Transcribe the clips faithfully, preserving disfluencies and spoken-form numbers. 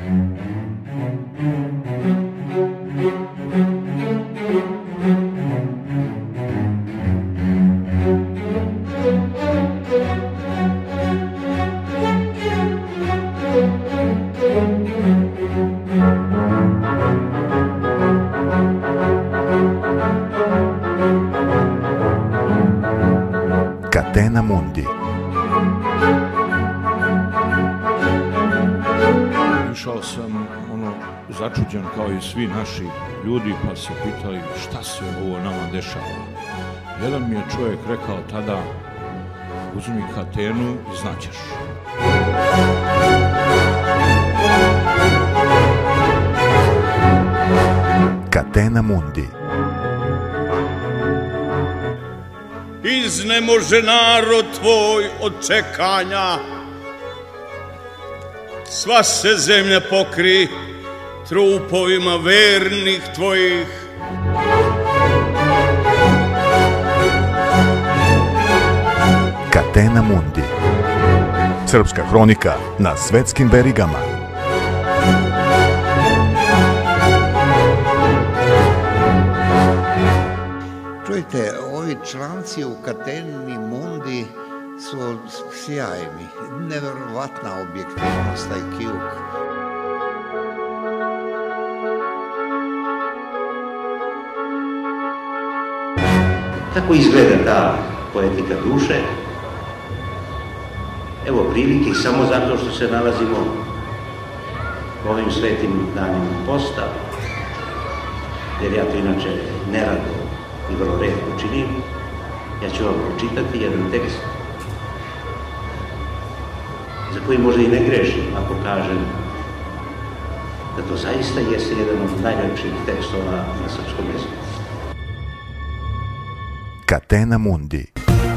Catena Mundi. Išao sam ono začuđen kao i svi naši ljudi, pa se pitali šta se ovo nama dešava. Jedan mi je čovjek rekao tada, uzmi Catenu i znaćeš. Catena Mundi. Iznemože narod tvoj od čekanja, sva se zemlja pokri trupovima vernih tvojih. Catena Mundi. Srpska hronika na svetskim verigama. Čujte, ovi članci u Cateni Mundi su sjajni, neverovatna objektivnost, taj kjuk. Tako izgleda ta poetika duše. Evo prilike samo zato što se nalazimo ovim svetim danima posta, jer ja to inače nerado i vrlo retko činim. Ja ću vam pročitati jedan tekst za koji možda i ne grešim ako kažem da to zaista jeste jedan od najlepših tekstova na srpskom jeziku. Catena Mundi.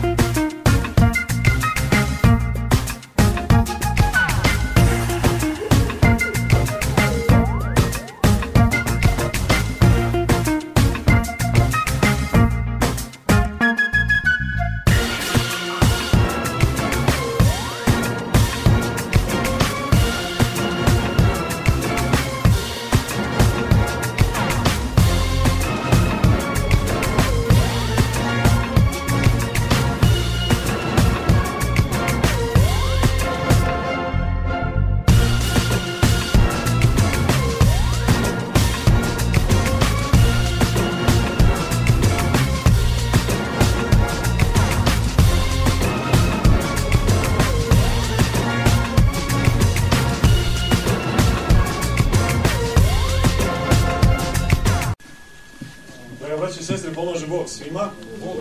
Pomaže Bog svima.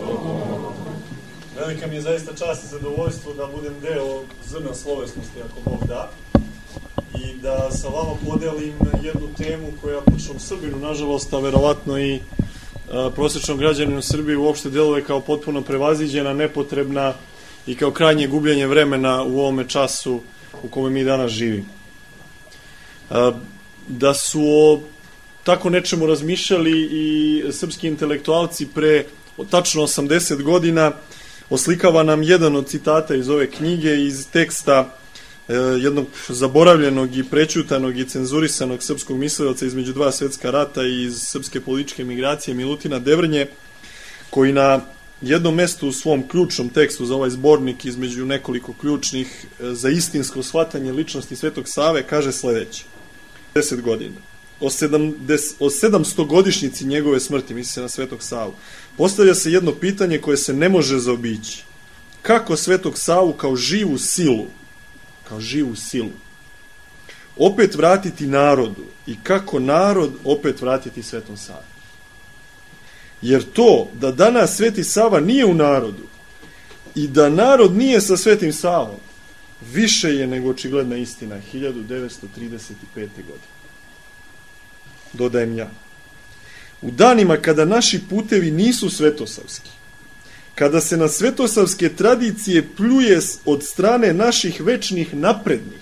Velika mi je zaista čast i zadovoljstvo da budem deo zrna slovesnosti, ako Bog da, i da sa vama podelim jednu temu koja običnom Srbinu, nažalost, a verovatno i a, prosječnom građaninu Srbije uopšte deluje kao potpuno prevaziđena, nepotrebna i kao krajnje gubljenje vremena u ovome času u kome mi danas živimo. A, da su o tako nečemu razmišljali i srpski intelektualci pre tačno osamdeset godina, oslikava nam jedan od citata iz ove knjige, iz teksta e, jednog zaboravljenog i prećutanog i cenzurisanog srpskog mislioca između dva svetska rata i iz srpske političke migracije, Milutina Devrnje, koji na jednom mestu u svom ključnom tekstu za ovaj zbornik između nekoliko ključnih e, za istinsko shvatanje ličnosti Svetog Save kaže sledeće. deset godina. O sedamstogodišnjici njegove smrti, misli se na Svetog Savu, postavlja se jedno pitanje koje se ne može zaobići. Kako Svetog Savu kao živu silu, kao živu silu, opet vratiti narodu i kako narod opet vratiti Svetom Savi? Jer to da danas Sveti Sava nije u narodu i da narod nije sa Svetim Savom, više je nego očigledna istina hiljadu devetsto trideset pete. godine. Dodajem ja. U danima kada naši putevi nisu svetosavski, kada se na svetosavske tradicije pljuje od strane naših večnih naprednih,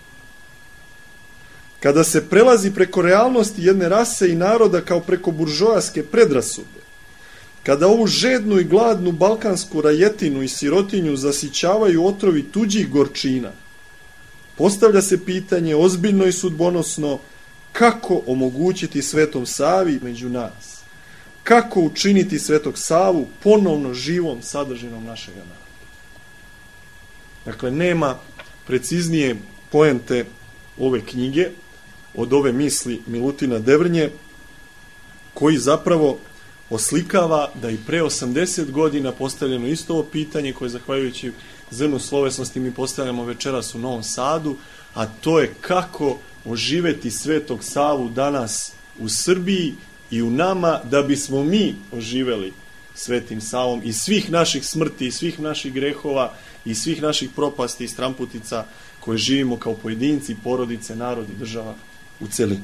kada se prelazi preko realnosti jedne rase i naroda kao preko buržoaske predrasude, kada ovu žednu i gladnu balkansku rajetinu i sirotinju zasićavaju otrovi tuđih gorčina, postavlja se pitanje ozbiljno i sudbonosno kako omogućiti Svetom Savi među nas. Kako učiniti Svetog Savu ponovno živom sadržinom našeg naroda. Dakle, nema preciznije poente ove knjige od ove misli Milutina Devrnje, koji zapravo oslikava da i pre osamdeset godina postavljeno isto ovo pitanje koje zahvaljujući zrnu slovesnosti mi postavljamo večeras u Novom Sadu, a to je kako oživeti Svetog Savu danas u Srbiji i u nama da bismo mi oživeli Svetim Savom i svih naših smrti, i svih naših grehova, i svih naših propasti i stramputica koje živimo kao pojedinci, porodice, narod i država u celini.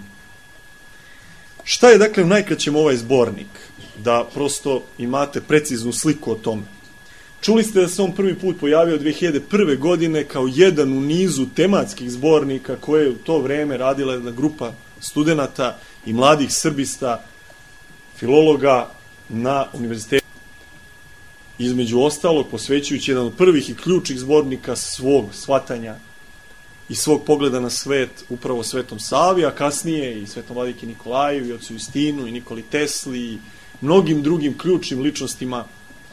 Šta je dakle u najkraćem ovaj zbornik? Da prosto imate preciznu sliku o tome. Čuli ste da se on prvi put pojavio dve hiljade prve. godine kao jedan u nizu tematskih zbornika koje je u to vreme radila jedna grupa studenata i mladih srbista, filologa na univerzitetu. Između ostalog, posvećujući jedan od prvih i ključnih zbornika svog shvatanja i svog pogleda na svet upravo Svetom Savi, a kasnije i Svetom vladiki Nikolaju, i ocu Justinu, i Nikoli Tesli, i mnogim drugim ključnim ličnostima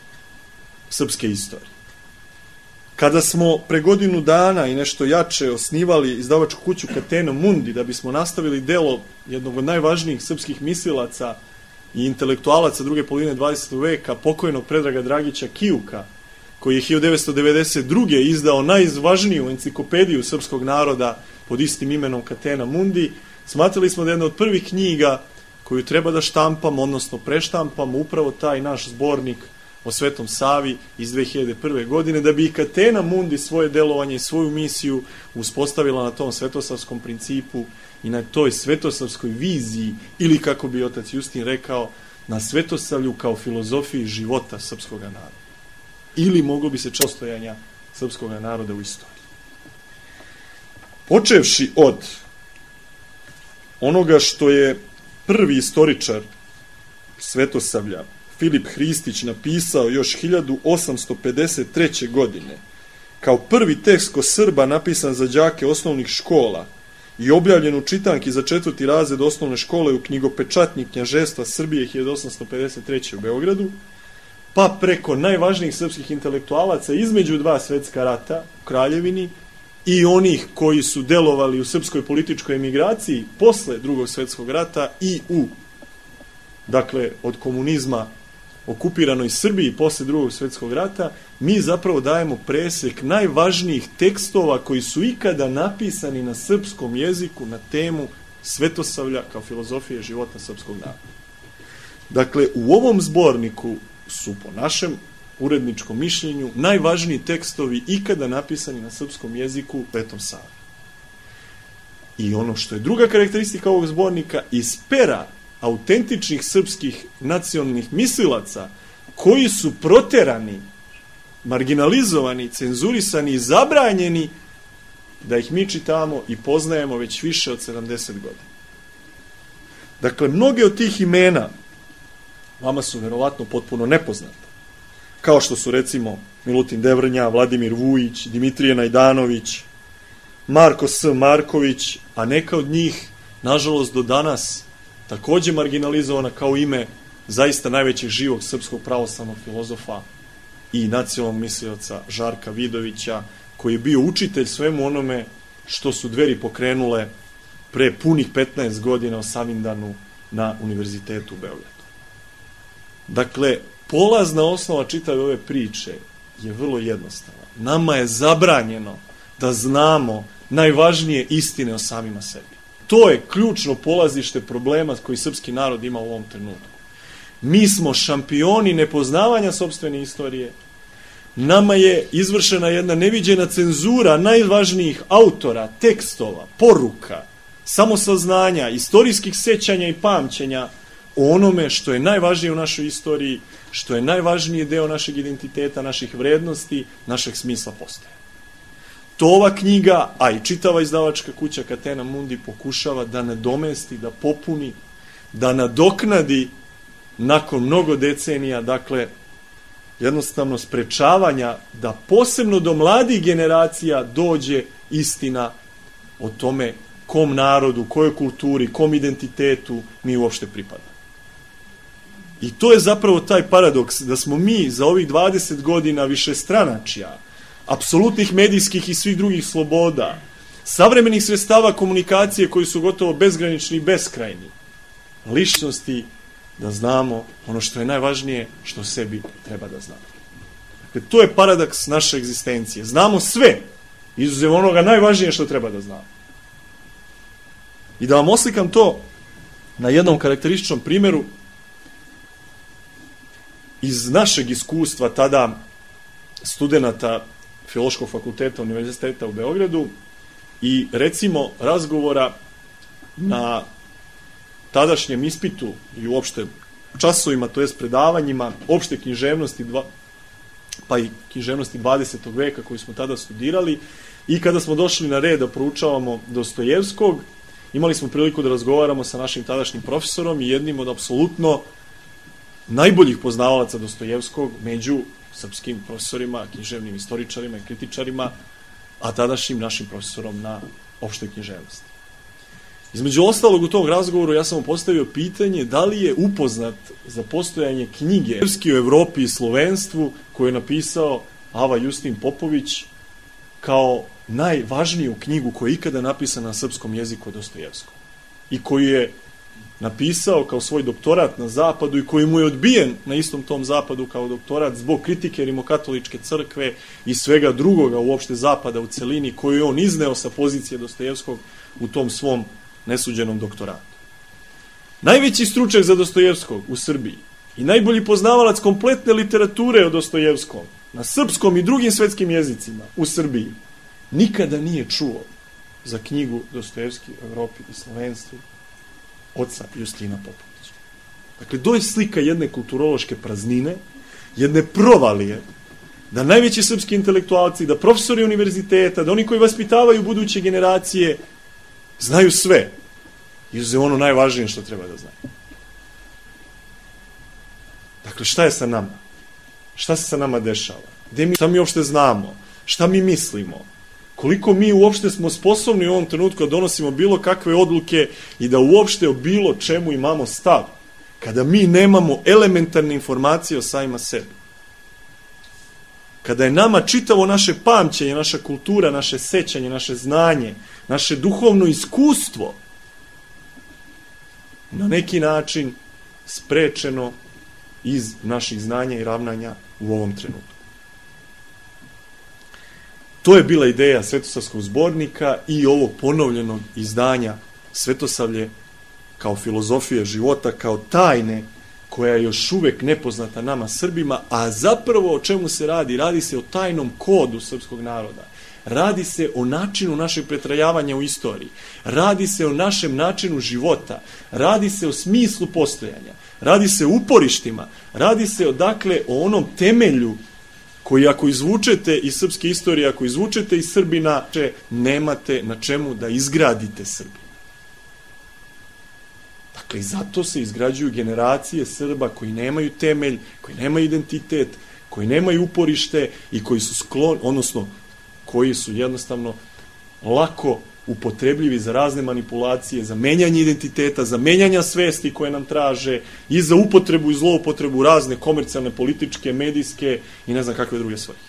srpske istorije. Kada smo pre godinu dana i nešto jače osnivali izdavačku kuću Catena Mundi da bismo nastavili delo jednog od najvažnijih srpskih mislilaca i intelektualaca druge polovine dvadesetog veka, pokojnog Predraga Dragića Kijuka, koji je hiljadu devetsto devedeset druge. izdao najvažniju enciklopediju srpskog naroda pod istim imenom Catena Mundi, smatrali smo da je jedna od prvih knjiga koju treba da štampamo, odnosno preštampamo, upravo taj naš zbornik o Svetom Savi iz dve hiljade prve. godine, da bi i Catena Mundi svoje delovanje i svoju misiju uspostavila na tom svetosavskom principu i na toj svetosavskoj viziji, ili kako bi otac Justin rekao, na svetosavlju kao filozofiji života srpskog naroda. Ili moglo bi se postojanja srpskog naroda u istoriji. Počevši od onoga što je prvi istoričar Svetosavlja, Filip Hristić, napisao još hiljadu osamsto pedeset treće. godine, kao prvi tekst ko Srba napisan za đake osnovnih škola i objavljen u čitanki za četvrti razred osnovne škole u knjigopečatnji Knjaževstva Srbije hiljadu osamsto pedeset treće. u Beogradu, pa preko najvažnijih srpskih intelektualaca između dva svetska rata u Kraljevini i onih koji su delovali u srpskoj političkoj emigraciji posle drugog svetskog rata i u, dakle, od komunizma okupiranoj Srbiji posle drugog svetskog rata, mi zapravo dajemo presek najvažnijih tekstova koji su ikada napisani na srpskom jeziku na temu Svetosavlja kao filozofije života srpskog naroda. Dakle, u ovom zborniku su po našem uredničkom mišljenju najvažniji tekstovi ikada napisani na srpskom jeziku Svetom Savi. I ono što je druga karakteristika ovog zbornika, iz pera autentičnih srpskih nacionalnih mislilaca koji su proterani, marginalizovani, cenzurisani i zabranjeni da ih mi čitamo i poznajemo već više od sedamdeset godina. Dakle, mnoge od tih imena vama su verovatno potpuno nepoznate. Kao što su recimo Milutin Devrnja, Vladimir Vujić, Dimitrije Najdanović, Marko S. Marković, a neka od njih, nažalost, do danas takođe marginalizovana kao ime zaista najvećeg živog srpskog pravoslavnog filozofa i nacionalnog mislioca Žarka Vidovića, koji je bio učitelj svemu onome što su Dveri pokrenule pre punih petnaest godina o Savindanu na Univerzitetu u Beogradu. Dakle, polazna osnova čitave ove priče je vrlo jednostavna. Nama je zabranjeno da znamo najvažnije istine o samima sebi. To je ključno polazište problema koji srpski narod ima u ovom trenutku. Mi smo šampioni nepoznavanja sopstvene istorije. Nama je izvršena jedna neviđena cenzura najvažnijih autora, tekstova, poruka, samosaznanja, istorijskih sećanja i pamćenja o onome što je najvažnije u našoj istoriji, što je najvažniji deo našeg identiteta, naših vrednosti, našeg smisla postojanja. To ova knjiga, a i čitava izdavačka kuća Catena Mundi pokušava da nadomesti, da popuni, da nadoknadi nakon mnogo decenija, dakle, jednostavno sprečavanja da posebno do mladih generacija dođe istina o tome kom narodu, kojoj kulturi, kom identitetu mi uopšte pripada. I to je zapravo taj paradoks da smo mi za ovih dvadeset godina višestranačja, apsolutnih medijskih i svih drugih sloboda, savremenih sredstava komunikacije koji su gotovo bezgranični i beskrajni, ličnosti da znamo ono što je najvažnije, što sebi treba da znamo. Dakle, to je paradoks naše egzistencije. Znamo sve, izuzev onoga najvažnije što treba da znamo. I da vam oslikam to na jednom karakterističnom primjeru iz našeg iskustva tada studenata Filološkog fakulteta Univerziteta u Beogradu i recimo razgovora na tadašnjem ispitu i uopšte časovima, to jest predavanjima opšte književnosti, pa i književnosti dvadesetog veka koju smo tada studirali, i kada smo došli na red da proučavamo Dostojevskog, imali smo priliku da razgovaramo sa našim tadašnjim profesorom i jednim od apsolutno najboljih poznavalaca Dostojevskog među srpskim profesorima, književnim istoričarima i kritičarima, a tadašnjim našim profesorom na opštoj književnosti. Između ostalog u tom razgovoru ja sam mu postavio pitanje da li je upoznat za postojanje knjige u Evropi i slovenstvu koju je napisao Ava Justin Popović kao najvažniju knjigu koja je ikada napisana na srpskom jeziku o Dostojevskom i koju je napisao kao svoj doktorat na zapadu i koji mu je odbijen na istom tom zapadu kao doktorat zbog kritike rimokatoličke crkve i svega drugoga uopšte zapada u celini koju je on izneo sa pozicije Dostojevskog u tom svom nesuđenom doktoratu. Najveći stručnjak za Dostojevskog u Srbiji i najbolji poznavalac kompletne literature o Dostojevskom na srpskom i drugim svetskim jezicima u Srbiji nikada nije čuo za knjigu Dostojevski u Evropi i slovenstvu oca Justina Popovića. Dakle, to je slika jedne kulturološke praznine, jedne provalije, da najveći srpski intelektualci, da profesori univerziteta, da oni koji vaspitavaju buduće generacije znaju sve, izuzev ono najvažnije što treba da znaju. Dakle, šta je sa nama? Šta se sa nama dešava? Gde mi, šta mi uopšte znamo? Šta mi mislimo? Koliko mi uopšte smo sposobni u ovom trenutku da donosimo bilo kakve odluke i da uopšte o bilo čemu imamo stav, kada mi nemamo elementarne informacije o samima sebi. Kada je nama čitavo naše pamćenje, naša kultura, naše sećanje, naše znanje, naše duhovno iskustvo na neki način sprečeno iz naših znanja i ravnanja u ovom trenutku. To je bila ideja Svetosavskog zbornika i ovog ponovljenog izdanja Svetosavlje kao filozofije života, kao tajne koja je još uvek nepoznata nama Srbima, a zapravo o čemu se radi? Radi se o tajnom kodu srpskog naroda. Radi se o načinu našeg pretrajavanja u istoriji. Radi se o našem načinu života. Radi se o smislu postojanja. Radi se o uporištima. Radi se o, dakle, o onom temelju koji ako izvučete iz srpske istorije, ako izvučete iz Srbina, nemate na čemu da izgradite Srbiju. Dakle, i zato se izgrađuju generacije Srba koji nemaju temelj, koji nemaju identitet, koji nemaju uporište i koji su skloni, odnosno koji su jednostavno lako upotrebljivi za razne manipulacije, za menjanje identiteta, za menjanja svesti koje nam traže i za upotrebu i zloupotrebu razne komercijalne, političke, medijske i ne znam kakve druge svrhe.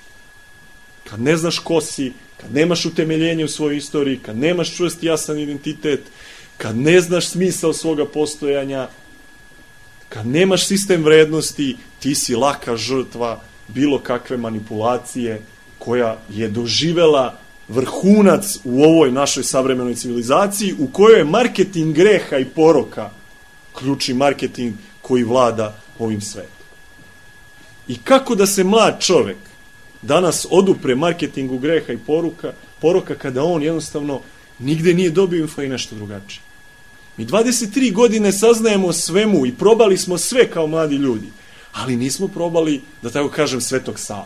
Kad ne znaš ko si, kad nemaš utemeljenje u svojoj istoriji, kad nemaš čvrst jasan identitet, kad ne znaš smisao svoga postojanja, kad nemaš sistem vrednosti, ti si laka žrtva bilo kakve manipulacije koja je doživela vrhunac u ovoj našoj savremenoj civilizaciji u kojoj je marketing greha i poroka ključni marketing koji vlada ovim svetom. I kako da se mlad čovek danas odupre marketingu greha i poruka, poroka kada on jednostavno nigde nije dobio info i nešto drugačije. Mi dvadeset tri godine saznajemo svemu i probali smo sve kao mladi ljudi, ali nismo probali, da tako kažem, Svetog Savu.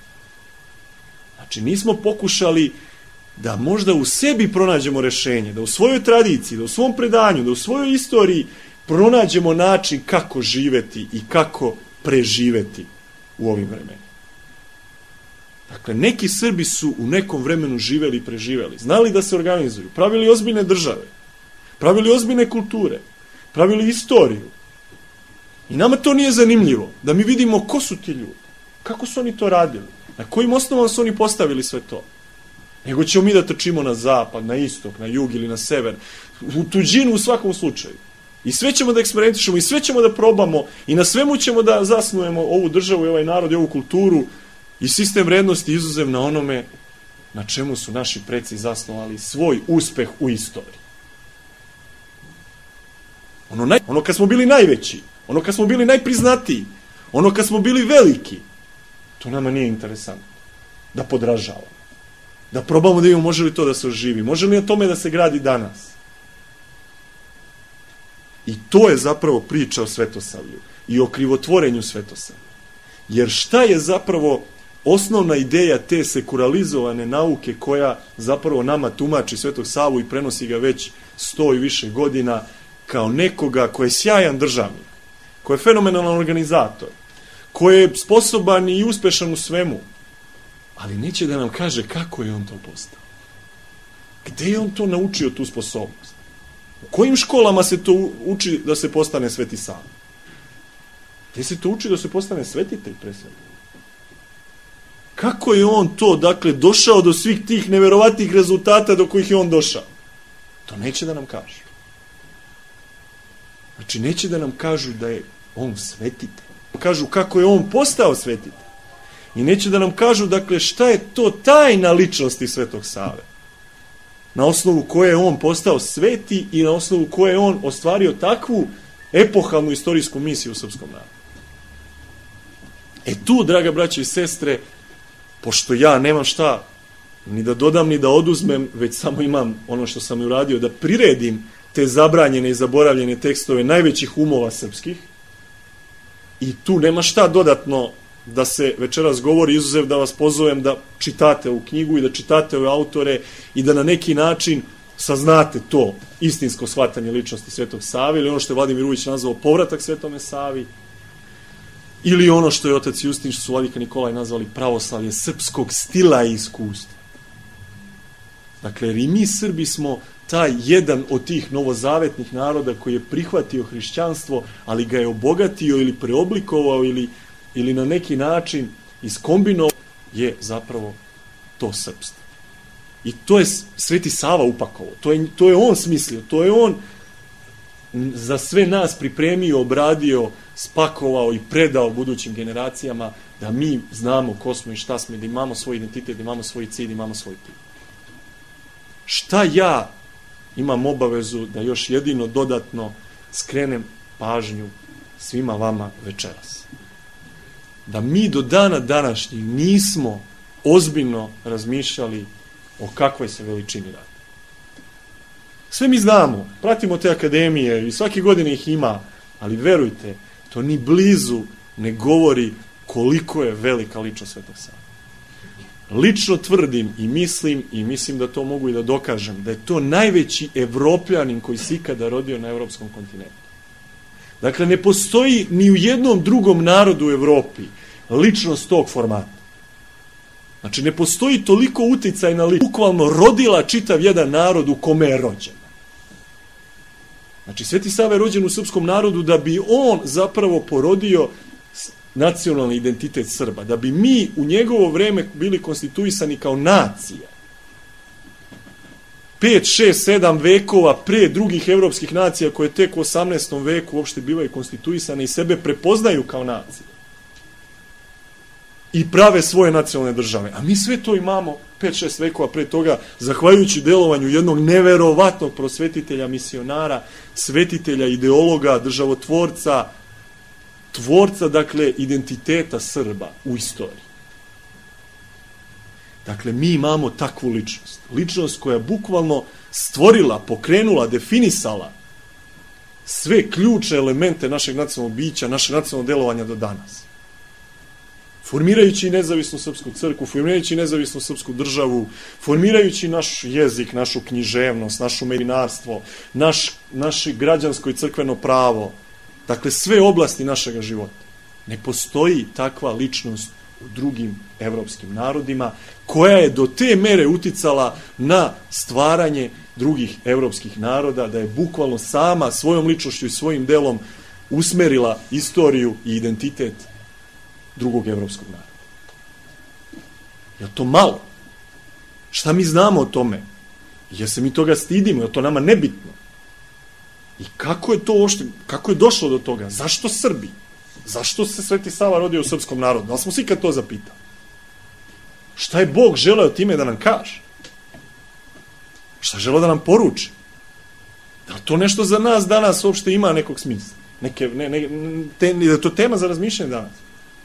Znači, nismo pokušali da možda u sebi pronađemo rešenje, da u svojoj tradiciji, da u svom predanju, da u svojoj istoriji pronađemo način kako živeti i kako preživeti u ovim vremenima. Dakle, neki Srbi su u nekom vremenu živeli i preživeli, znali da se organizuju, pravili ozbiljne države, pravili ozbiljne kulture, pravili istoriju. I nama to nije zanimljivo, da mi vidimo ko su ti ljudi, kako su oni to radili, na kojim osnovama su oni postavili sve to. Nego ćemo mi da trčimo na zapad, na istok, na jug ili na sever, u tuđinu u svakom slučaju. I sve ćemo da eksperimentišemo, i sve ćemo da probamo, i na svemu ćemo da zasnujemo ovu državu i ovaj narod i ovu kulturu i sistem vrednosti izuzev na onome na čemu su naši preci zasnovali svoj uspeh u istoriji. Ono, naj, ono kad smo bili najveći, ono kad smo bili najpriznatiji, ono kad smo bili veliki, to nama nije interesantno. Da podražavamo. Da probamo da imamo može li to da se oživi, može li na tome da se gradi danas. I to je zapravo priča o Svetosavlju i o krivotvorenju Svetosavlja. Jer šta je zapravo osnovna ideja te sekuralizovane nauke koja zapravo nama tumači Svetog Savu i prenosi ga već sto i više godina kao nekoga ko je sjajan državnik, ko je fenomenalan organizator, ko je sposoban i uspešan u svemu, ali neće da nam kaže kako je on to postao. Gde je on to naučio tu sposobnost? U kojim školama se to uči da se postane Sveti Sava? Gde se to uči da se postane svetitelj pre svega? Kako je on to, dakle, došao do svih tih neverovatnih rezultata do kojih je on došao? To neće da nam kažu. Znači, neće da nam kažu da je on svetitelj. Kažu kako je on postao svetitelj. I neće da nam kažu, dakle, šta je to tajna ličnosti Svetog Save. Na osnovu koje je on postao sveti i na osnovu koje je on ostvario takvu epohalnu istorijsku misiju u srpskom narodu. E tu, draga braće i sestre, pošto ja nemam šta ni da dodam ni da oduzmem, već samo imam ono što sam uradio, da priredim te zabranjene i zaboravljene tekstove najvećih umova srpskih, i tu nema šta dodatno da se večeras govori, izuzev da vas pozovem da čitate ovu knjigu i da čitate ove autore i da na neki način saznate to istinsko shvatanje ličnosti Svetog Save, ili ono što je Vladimir Ujić nazvao povratak Svetome Savi, ili ono što je otac Justin, što su Vladika Nikolaj nazvali pravoslavlje srpskog stila i iskustva. Dakle, jer i mi Srbi smo taj jedan od tih novozavetnih naroda koji je prihvatio hrišćanstvo, ali ga je obogatio ili preoblikovao ili, ili na neki način iskombinovao, je zapravo to srpstvo. I to je Sveti Sava upakovao, to je, to je on smislio, to je on za sve nas pripremio, obradio, spakovao i predao budućim generacijama da mi znamo ko smo i šta smo, da imamo svoj identitet, da imamo svoj cilj, da imamo svoj put. Šta ja imam obavezu da još jedino dodatno skrenem pažnju svima vama večeras? Da mi do dana današnjih nismo ozbiljno razmišljali o kakvoj se veličini radi. Sve mi znamo, pratimo te akademije i svake godine ih ima, ali verujte, to ni blizu ne govori koliko je velika ličnost Svetog Save. Lično tvrdim i mislim, i mislim da to mogu i da dokažem, da je to najveći Evropljanin koji se ikada rodio na evropskom kontinentu. Dakle, ne postoji ni u jednom drugom narodu u Evropi ličnost tog formata. Znači, ne postoji toliko uticajna ličnost, bukvalno rodila čitav jedan narod u kome je rođen. Znači, Sveti Sava je rođen u srpskom narodu da bi on zapravo porodio nacionalni identitet Srba, da bi mi u njegovo vreme bili konstituisani kao nacija. Pet, šest, sedam vekova pre drugih evropskih nacija koje tek u osamnaestom veku uopšte bivaju konstituisane i sebe prepoznaju kao nacije. I prave svoje nacionalne države. A mi sve to imamo pet šest vekova pre toga, zahvaljujući delovanju jednog neverovatnog prosvetitelja, misionara, svetitelja, ideologa, državotvorca, tvorca, dakle, identiteta Srba u istoriji. Dakle, mi imamo takvu ličnost. Ličnost koja je bukvalno stvorila, pokrenula, definisala sve ključne elemente našeg nacionalnog bića, našeg nacionalnog delovanja do danas. Formirajući nezavisnu srpsku crkvu, formirajući nezavisnu srpsku državu, formirajući naš jezik, našu književnost, našu medinarstvo, naš, naše građansko i crkveno pravo, dakle sve oblasti našega života. Ne postoji takva ličnost u drugim evropskim narodima, koja je do te mere uticala na stvaranje drugih evropskih naroda, da je bukvalno sama svojom ličnošću i svojim delom usmerila istoriju i identitet drugog evropskog naroda. Je li to malo? Šta mi znamo o tome? Jer se mi toga stidimo, je to nama nebitno? I kako je to ošte, kako je došlo do toga? Zašto Srbi? Zašto se Sveti Sava rodio u srpskom narodu? Da li smo svi kad to zapitali? Šta je Bog želeo time da nam kaže? Šta je želeo da nam poruči? Da li to nešto za nas danas uopšte ima nekog smisla? Neke, ne, ne, te, da je to tema za razmišljanje danas?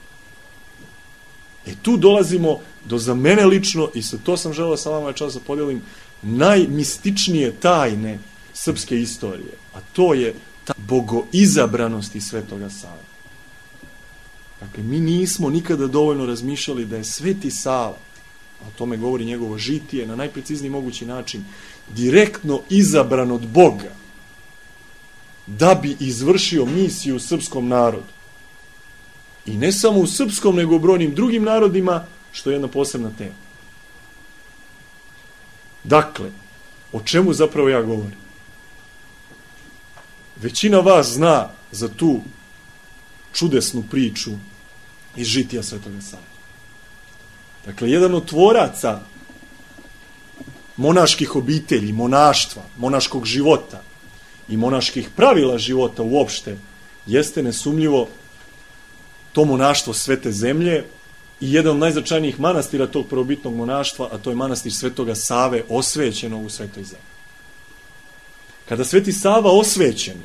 E tu dolazimo do, za mene lično, i sa to sam želeo sa vama čas da podijelim, najmističnije tajne srpske istorije, a to je ta bogoizabranost i Svetoga Save. Dakle, mi nismo nikada dovoljno razmišljali da je Sveti Sava, o tome govori njegovo žitije, na najprecizniji mogući način, direktno izabran od Boga da bi izvršio misiju u srpskom narodu. I ne samo u srpskom, nego u brojnim drugim narodima, što je jedna posebna tema. Dakle, o čemu zapravo ja govorim? Većina vas zna za tu čudesnu priču iz žitija Svetoga Save. Dakle, jedan od tvoraca monaških obitelji, monaštva, monaškog života i monaških pravila života uopšte, jeste nesumnjivo to monaštvo Svete Zemlje i jedan od najznačajnijih manastira tog prvobitnog monaštva, a to je manastir Svetoga Save, osvećenog u Svetoj Zemlji. Kada Sveti Sava osvećen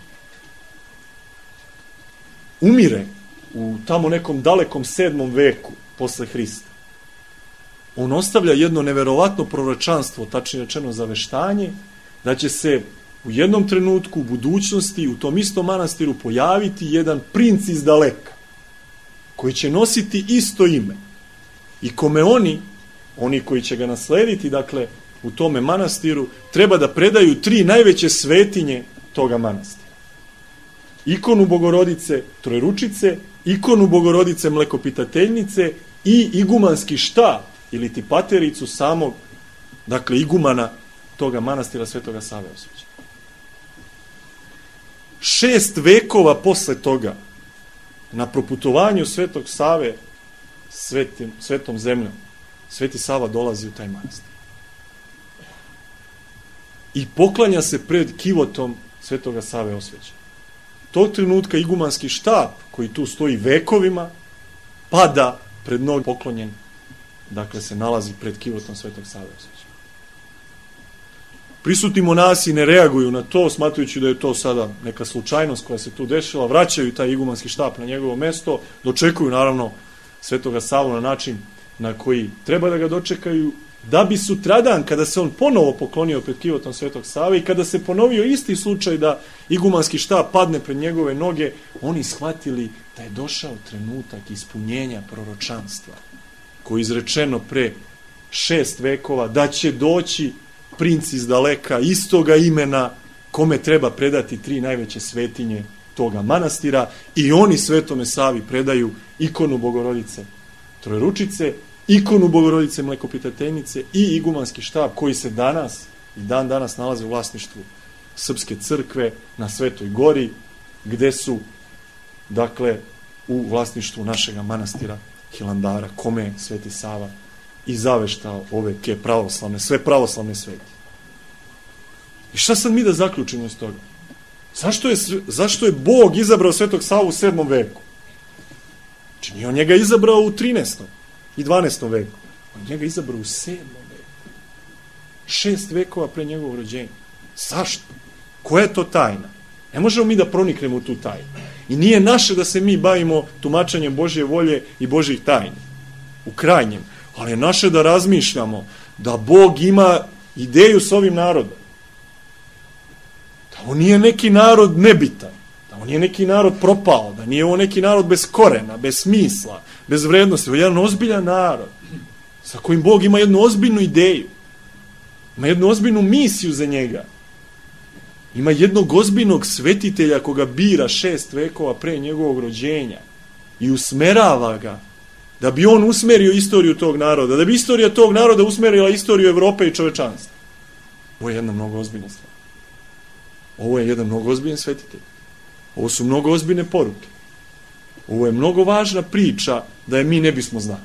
umire u tamo nekom dalekom sedmom veku posle Hrista, on ostavlja jedno neverovatno proročanstvo, tačnije rečeno zaveštanje, da će se u jednom trenutku u budućnosti u tom istom manastiru pojaviti jedan princ iz daleka, koji će nositi isto ime i kome oni, oni koji će ga naslediti, dakle, u tome manastiru, treba da predaju tri najveće svetinje toga manastira. Ikonu Bogorodice Trojeručice, ikonu Bogorodice Mlekopitateljnice i igumanski štab, ili ti patericu samog, dakle, igumana toga manastira Svetoga Save osvećenog. Šest vekova posle toga, na proputovanju Svetog Save svetim, svetom zemljom, Sveti Sava dolazi u taj manastir. I poklanja se pred kivotom Svetoga Save osvećenog. Tog trenutka igumanski štab, koji tu stoji vekovima, pada pred noge poklonjen, dakle se nalazi pred kivotom Svetog Save osvećenog. Prisutni monasi ne reaguju na to, smatrujući da je to sada neka slučajnost koja se tu dešila, vraćaju taj igumanski štab na njegovo mesto, dočekuju naravno Svetoga Savu na način na koji treba da ga dočekaju, da bi sutradan, kada se on ponovo poklonio pred kivotom Svetog Save i kada se ponovio isti slučaj da igumanski štab padne pred njegove noge, oni shvatili da je došao trenutak ispunjenja proročanstva, koji je izrečeno pre šest vekova, da će doći princ iz daleka, istoga imena, kome treba predati tri najveće svetinje toga manastira, i oni Svetome Savi predaju ikonu Bogorodice Trojeručice, ikonu Bogorodice Mlekopitateljnice i igumanski štab, koji se danas i dan danas nalaze u vlasništvu Srpske crkve na Svetoj Gori, gde su, dakle, u vlasništvu našega manastira Hilandara, kome je Sveti Sava i zaveštao ove ke pravoslavne, sve pravoslavne sveti. I šta sad mi da zaključimo iz toga? Zašto je, zašto je Bog izabrao Svetog Savu u sedmom veku? Znači, nije on njega izabrao u trinaestom i dvanaestom veku. On njega izabrao u sedmom veku. Šest vekova pre njegovog rođenja. Zašto? Koja je to tajna? Ne možemo mi da proniknemo u tu tajnu. I nije naše da se mi bavimo tumačenjem Božje volje i Božjih tajni. U krajnjem. Ali je naše da razmišljamo da Bog ima ideju s ovim narodom. Da on nije neki narod nebitan. Da on nije neki narod propao. Da nije on neki narod bez korena, bez smisla, bez vrednosti. On je jedan ozbiljan narod sa kojim Bog ima jednu ozbiljnu ideju. Ima jednu ozbiljnu misiju za njega. Ima jednog ozbiljnog svetitelja koga bira šest vekova pre njegovog rođenja i usmerava ga da bi on usmerio istoriju tog naroda, da bi istorija tog naroda usmerila istoriju Evrope i čovečanstva. Ovo je jedna mnogo ozbiljna stvar. Ovo je jedan mnogo ozbiljan svetitelj. Ovo su mnogo ozbiljne poruke. Ovo je mnogo važna priča da je mi ne bismo znali.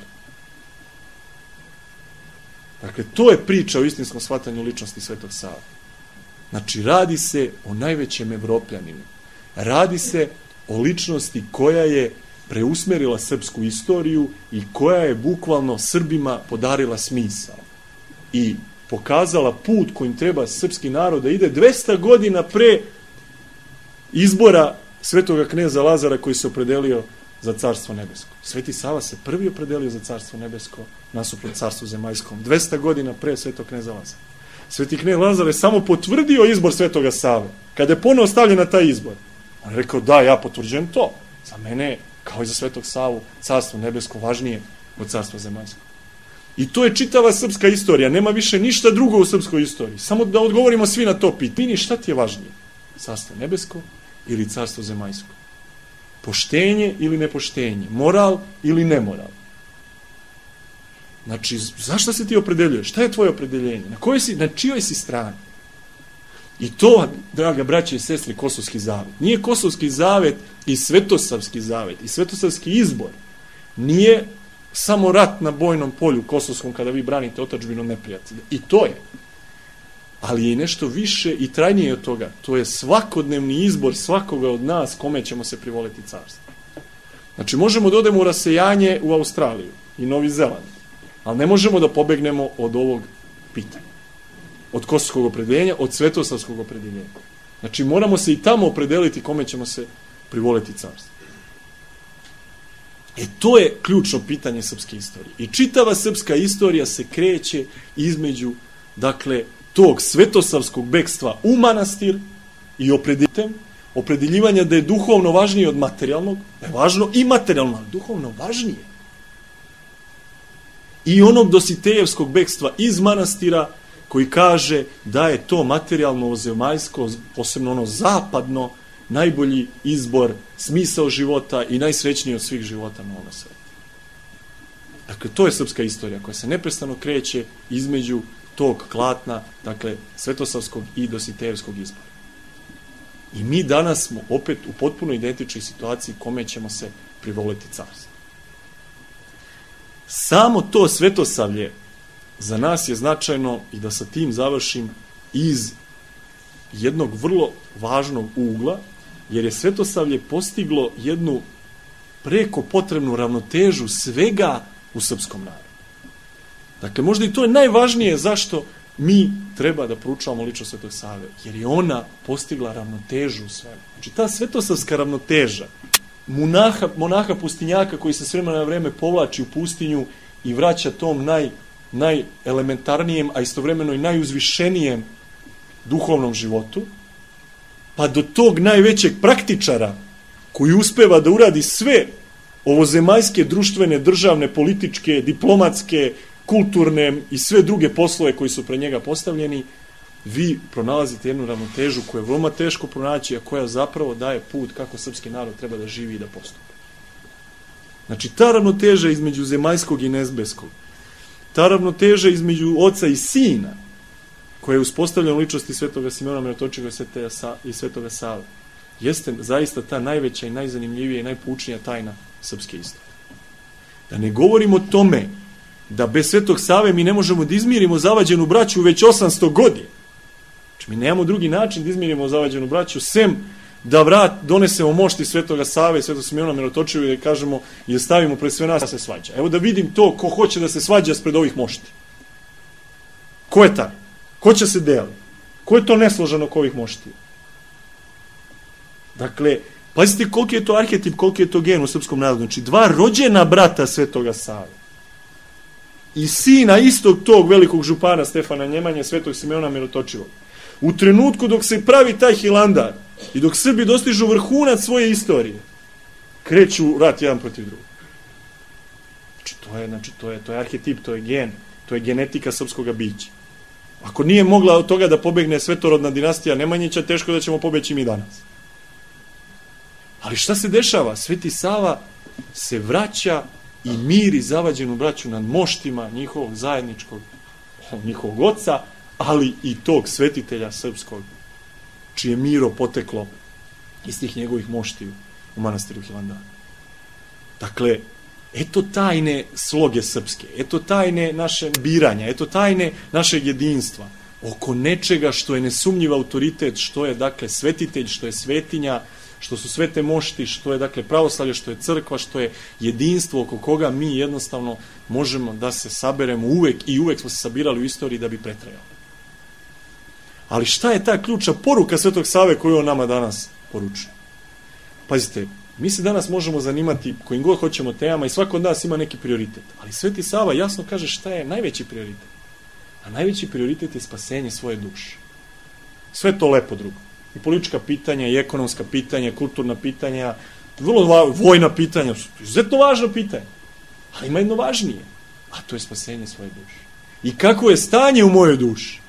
Dakle, to je priča o istinskom shvatanju ličnosti Svetog Save. Znači, radi se o najvećem Evropljaninu. Radi se o ličnosti koja je preusmerila srpsku istoriju i koja je bukvalno Srbima podarila smisao. I pokazala put kojim treba srpski narod da ide dvesta godina pre izbora svetoga kneza Lazara koji se opredelio za carstvo nebesko. Sveti Sava se prvi opredelio za carstvo nebesko nasuprot carstvu zemaljskom. dvesta godina pre svetog kneza Lazara. Sveti knez Lazar je samo potvrdio izbor svetoga Save. Kada je ponovo stavljen na taj izbor, on je rekao da, ja potvrđujem to. Za mene, kao i za svetog Savu, carstvo nebesko važnije od carstva zemaljskog. I to je čitava srpska istorija. Nema više ništa drugo u srpskoj istoriji. Samo da odgovorimo svi na to pitanje. Šta ti je važnije? Carstvo nebesko ili carstvo zemaljsko? Poštenje ili nepoštenje? Moral ili nemoral? Znači, zašto se ti opredeljuješ? Šta je tvoje opredeljenje? Na kojoj si, na čijoj si strani? I to, draga braće i sestri, Kosovski zavet. Nije Kosovski zavet i Svetosavski zavet i Svetosavski izbor. Nije samo rat na bojnom polju kosovskom kada vi branite otadžbinu neprijatelja. I to je. Ali je nešto više i trajnije od toga. To je svakodnevni izbor svakoga od nas kome ćemo se privoliti carstvo. Znači, možemo da odemo u rasejanje u Australiju i Novi Zeland, ali ne možemo da pobegnemo od ovog pitanja. Od kosovskog opredeljenja, od svetosavskog opredeljenja. Znači, moramo se i tamo opredeliti kome ćemo se privoliti carstvo. E, to je ključno pitanje srpske istorije. I čitava srpska istorija se kreće između, dakle, tog svetosavskog bekstva u manastir i opredeljitem, opredeljivanja da je duhovno važnije od materijalnog, da je važno i materijalno, ali duhovno važnije. I onog dositejevskog bekstva iz manastira koji kaže da je to materijalno ozemaljsko, posebno ono zapadno, najbolji izbor, smisao života i najsrećniji od svih života na ovom svijetu. Dakle, to je srpska istorija koja se neprestano kreće između tog klatna, dakle, svetosavskog i dositejevskog izbora. I mi danas smo opet u potpuno identičnoj situaciji kome ćemo se privoliti carstvo. Samo to svetosavlje za nas je značajno, i da sa tim završim, iz jednog vrlo važnog ugla, jer je svetosavlje postiglo jednu preko potrebnu ravnotežu svega u srpskom narodu. Dakle, možda i to je najvažnije zašto mi treba da proučavamo ličnost Svetog Save, jer je ona postigla ravnotežu u svemu. Znači, ta svetosavska ravnoteža, monaha, monaha pustinjaka koji se s vremena na vreme povlači u pustinju i vraća tom naj, najelementarnijem, a istovremeno i najuzvišenijem duhovnom životu, pa do tog najvećeg praktičara koji uspeva da uradi sve ovozemaljske, društvene, državne, političke, diplomatske, kulturne i sve druge poslove koji su pre njega postavljeni, vi pronalazite jednu ravnotežu koju je veoma teško pronaći, a koja zapravo daje put kako srpski narod treba da živi i da postupi. Znači, ta ravnoteža između zemaljskog i nezbeskog, ta ravnoteža između oca i sina, koja je uspostavljena u ličnosti Svetoga Simeona Mirotočivog i Svetoga Save, jeste zaista ta najveća i najzanimljivija i najpoučnija tajna srpske istorije. Da ne govorimo o tome da bez Svetog Save mi ne možemo da izmirimo zavađenu braću već osamsto godina. Znači, mi nemamo drugi način da izmirimo zavađenu braću, sem da vrat donesemo mošti Svetoga Save i Svetog Simeona Mirotočivog i da kažemo i da stavimo pred sve nas da se svađa. Evo da vidim to ko hoće da se svađa spred ovih mošti. Ko je taj? Ko će se deli? Ko je to nesloženo oko ovih moštija? Dakle, pazite koliki je to arhetip, koliki je to gen u srpskom narodu. Znači, dva rođena brata Svetoga Save i sina istog tog velikog župana Stefana Njemanje, Svetog Simeona Mirotočivog. U trenutku dok se pravi taj Hilandar i dok Srbi dostižu vrhunac svoje istorije, kreću rat jedan protiv drugog. Znači, to je, znači, to je, to je arhetip, to je gen, to je genetika srpskog bića. Ako nije mogla od toga da pobegne svetorodna dinastija Nemanjića, teško da ćemo pobeći mi danas. Ali šta se dešava? Sveti Sava se vraća i mir i zavađenu braću nad moštima njihovog zajedničkog, njihovog oca, ali i tog svetitelja srpskog, čije miro poteklo iz tih njegovih moštiju u manastiru Hilandar. Dakle, eto tajne sloge srpske, eto tajne naše biranja, eto tajne našeg jedinstva, oko nečega što je nesumnjiv autoritet, što je, dakle, svetitelj, što je svetinja, što su svete mošti, što je, dakle, pravoslavlje, što je crkva, što je jedinstvo oko koga mi jednostavno možemo da se saberemo uvek i uvek smo se sabirali u istoriji da bi pretrajali. Ali šta je ta ključna poruka Svetog Save koju on nama danas poručuje? Pazite, mi se danas možemo zanimati kojim god hoćemo temama i svako od nas ima neki prioritet. Ali Sveti Sava jasno kaže šta je najveći prioritet. A najveći prioritet je spasenje svoje duše. Sve to lepo drugo. I politička pitanja, i ekonomska pitanja, i kulturna pitanja, vrlo va- vojna pitanja, izuzetno važno pitanje. Ali ima jedno važnije, a to je spasenje svoje duše. I kako je stanje u mojoj duši?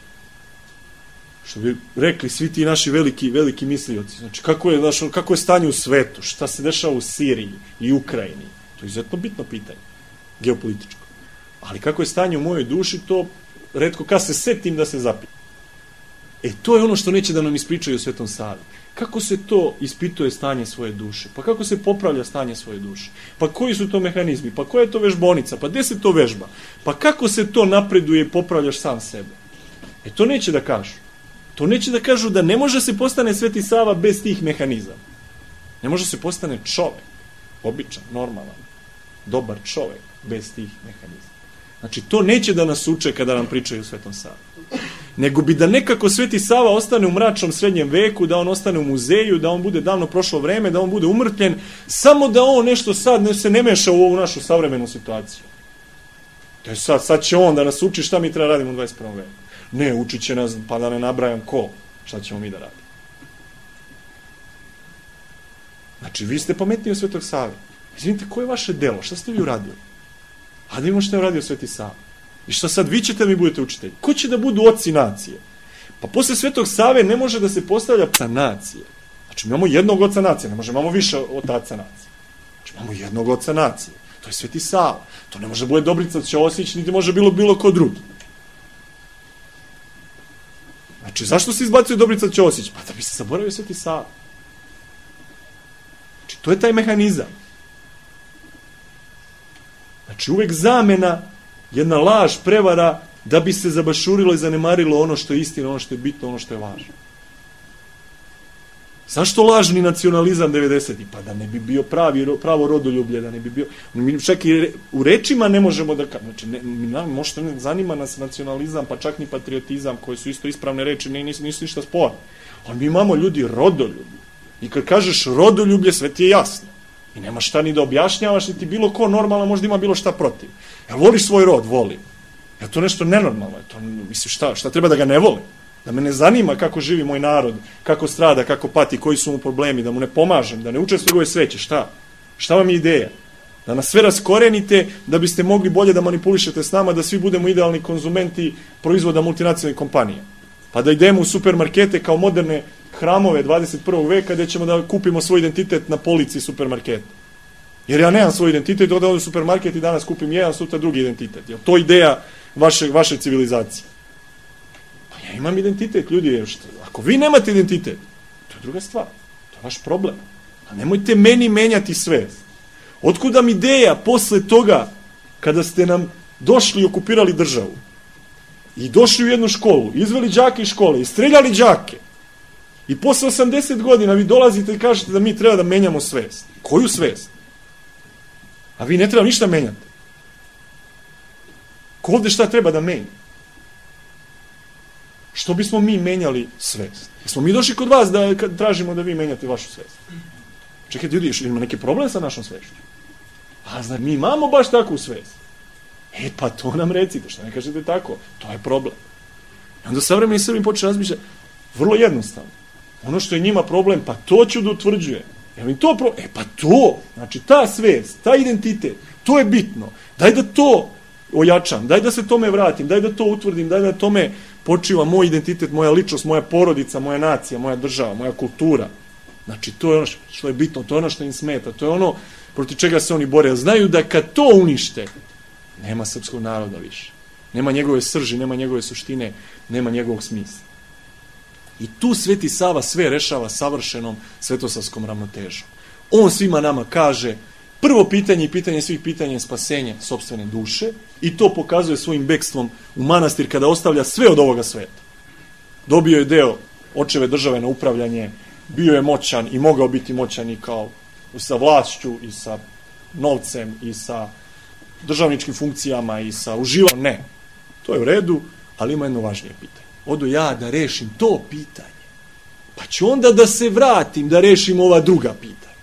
Što bi rekli svi ti naši veliki, veliki mislioci. Znači, kako je, znaš, kako je stanje u svetu? Šta se dešava u Siriji i Ukrajini? To je izuzetno bitno pitanje, geopolitičko. Ali kako je stanje u mojoj duši, to retko kad se setim da se zapita. E, to je ono što neće da nam ispričaju o Svetom Savi. Kako se to ispituje stanje svoje duše? Pa kako se popravlja stanje svoje duše? Pa koji su to mehanizmi? Pa koja je to vežbonica? Pa gde se to vežba? Pa kako se to napreduje i popravljaš sam sebe? E, to neće da kažu. To neće da kažu da ne može se postane Sveti Sava bez tih mehanizama. Ne može se postane čovek, običan, normalan, dobar čovek bez tih mehanizama. Znači, to neće da nas uče kada nam pričaju o Svetom Savi. Nego bi da nekako Sveti Sava ostane u mračnom srednjem veku, da on ostane u muzeju, da on bude davno prošlo vreme, da on bude umrtljen, samo da on nešto sad ne, se ne meša u ovu našu savremenu situaciju. To je sad, sad će on da nas uči šta mi treba radimo u dvadeset prvom veku. Ne, učit će nas, pa da ne nabrajam ko, šta ćemo mi da radimo. Znači, vi ste pametniji od Svetog Save. Izvinite, koje je vaše delo? Šta ste vi uradili? A da vidimo šta je uradio Sveti Sava. I šta sad vi ćete mi budete učitelji? Ko će da budu oci nacije? Pa posle Svetog Save ne može da se postavlja oca nacije. Znači, imamo jednog oca nacije, ne može imamo više otaca nacije. Znači, imamo jednog oca nacije. To je Sveti Sava. To ne može bude Dobrica Ćosić, niti može bilo bilo ko drugi. Znači, zašto se izbacuje Dobrica Ćosić? Pa da bi se zaboravio Sveti Sava. Znači, to je taj mehanizam. Znači, uvek zamena, jedna laž, prevara, da bi se zabašurilo i zanemarilo ono što je istina, ono što je bitno, ono što je važno. Zašto lažni nacionalizam devedesetih? Pa da ne bi bio pravi, pravo rodoljublje, da ne bi bio... Mi čak i u rečima ne možemo da... Znači, ne, možete, ne zanima nas nacionalizam, pa čak ni patriotizam, koje su isto ispravne reči, ne, nisu, nisu ništa sporne. Ali mi imamo ljudi rodoljublje. I kad kažeš rodoljublje, sve ti je jasno. I nema šta ni da objašnjavaš, niti bilo ko normalno možda ima bilo šta protiv. Jel voliš svoj rod? Volim. Je to nešto nenormalno? To, mislim, šta, šta treba da ga ne volim? Da me ne zanima kako živi moj narod, kako strada, kako pati, koji su mu problemi, da mu ne pomažem, da ne učestvujem u njegove sreće, šta? Šta vam je ideja? Da nas sve raskorenite, da biste mogli bolje da manipulišete s nama, da svi budemo idealni konzumenti proizvoda multinacionalnih kompanija. Pa da idemo u supermarkete kao moderne hramove dvadeset prvog veka, gde ćemo da kupimo svoj identitet na polici supermarketa. Jer ja nemam svoj identitet, onda odem u supermarket i danas kupim jedan, sutra drugi identitet. Je to ideja vaše, vaše civilizacije? Ja imam identitet, ljudi, što, ako vi nemate identitet, to je druga stvar, to je vaš problem. A nemojte meni menjati svest. Otkud vam ideja posle toga, kada ste nam došli i okupirali državu, i došli u jednu školu, izveli đake iz škole, i streljali đake, i posle osamdeset godina vi dolazite i kažete da mi treba da menjamo svest. Koju svest? A vi ne treba ništa menjati. Ko ovde šta treba da menja? Što bismo mi menjali svest? Jesmo mi došli kod vas da tražimo da vi menjate vašu svest? Čekajte, ljudi, ima neki problem sa našom svešću? A znači, mi imamo baš takvu svest. E, pa to nam recite, što ne kažete tako? To je problem. I onda savremeni Srbi počne razmišljati vrlo jednostavno. Ono što je njima problem, pa to ću da utvrđujem. Jer mi to problem, e pa to, znači ta svest, ta identitet, to je bitno. Daj da to ojačam, daj da se tome vratim, daj da to utvrdim, daj da tome počiva moj identitet, moja ličnost, moja porodica, moja nacija, moja država, moja kultura. Znači, to je ono što je bitno, to je ono što im smeta, to je ono protiv čega se oni bore. Znaju da kad to unište, nema srpskog naroda više. Nema njegove srži, nema njegove suštine, nema njegovog smisla. I tu Sveti Sava sve rešava savršenom svetosavskom ravnotežom. On svima nama kaže, prvo pitanje i pitanje svih pitanja je spasenje sopstvene duše i to pokazuje svojim bekstvom u manastir kada ostavlja sve od ovoga sveta. Dobio je deo očeve države na upravljanje, bio je moćan i mogao biti moćan i kao sa vlašću i sa novcem i sa državničkim funkcijama i sa uživanjem. Ne, to je u redu, ali ima jedno važnije pitanje. Odo ja da rešim to pitanje, pa ću onda da se vratim da rešim ova druga pitanja.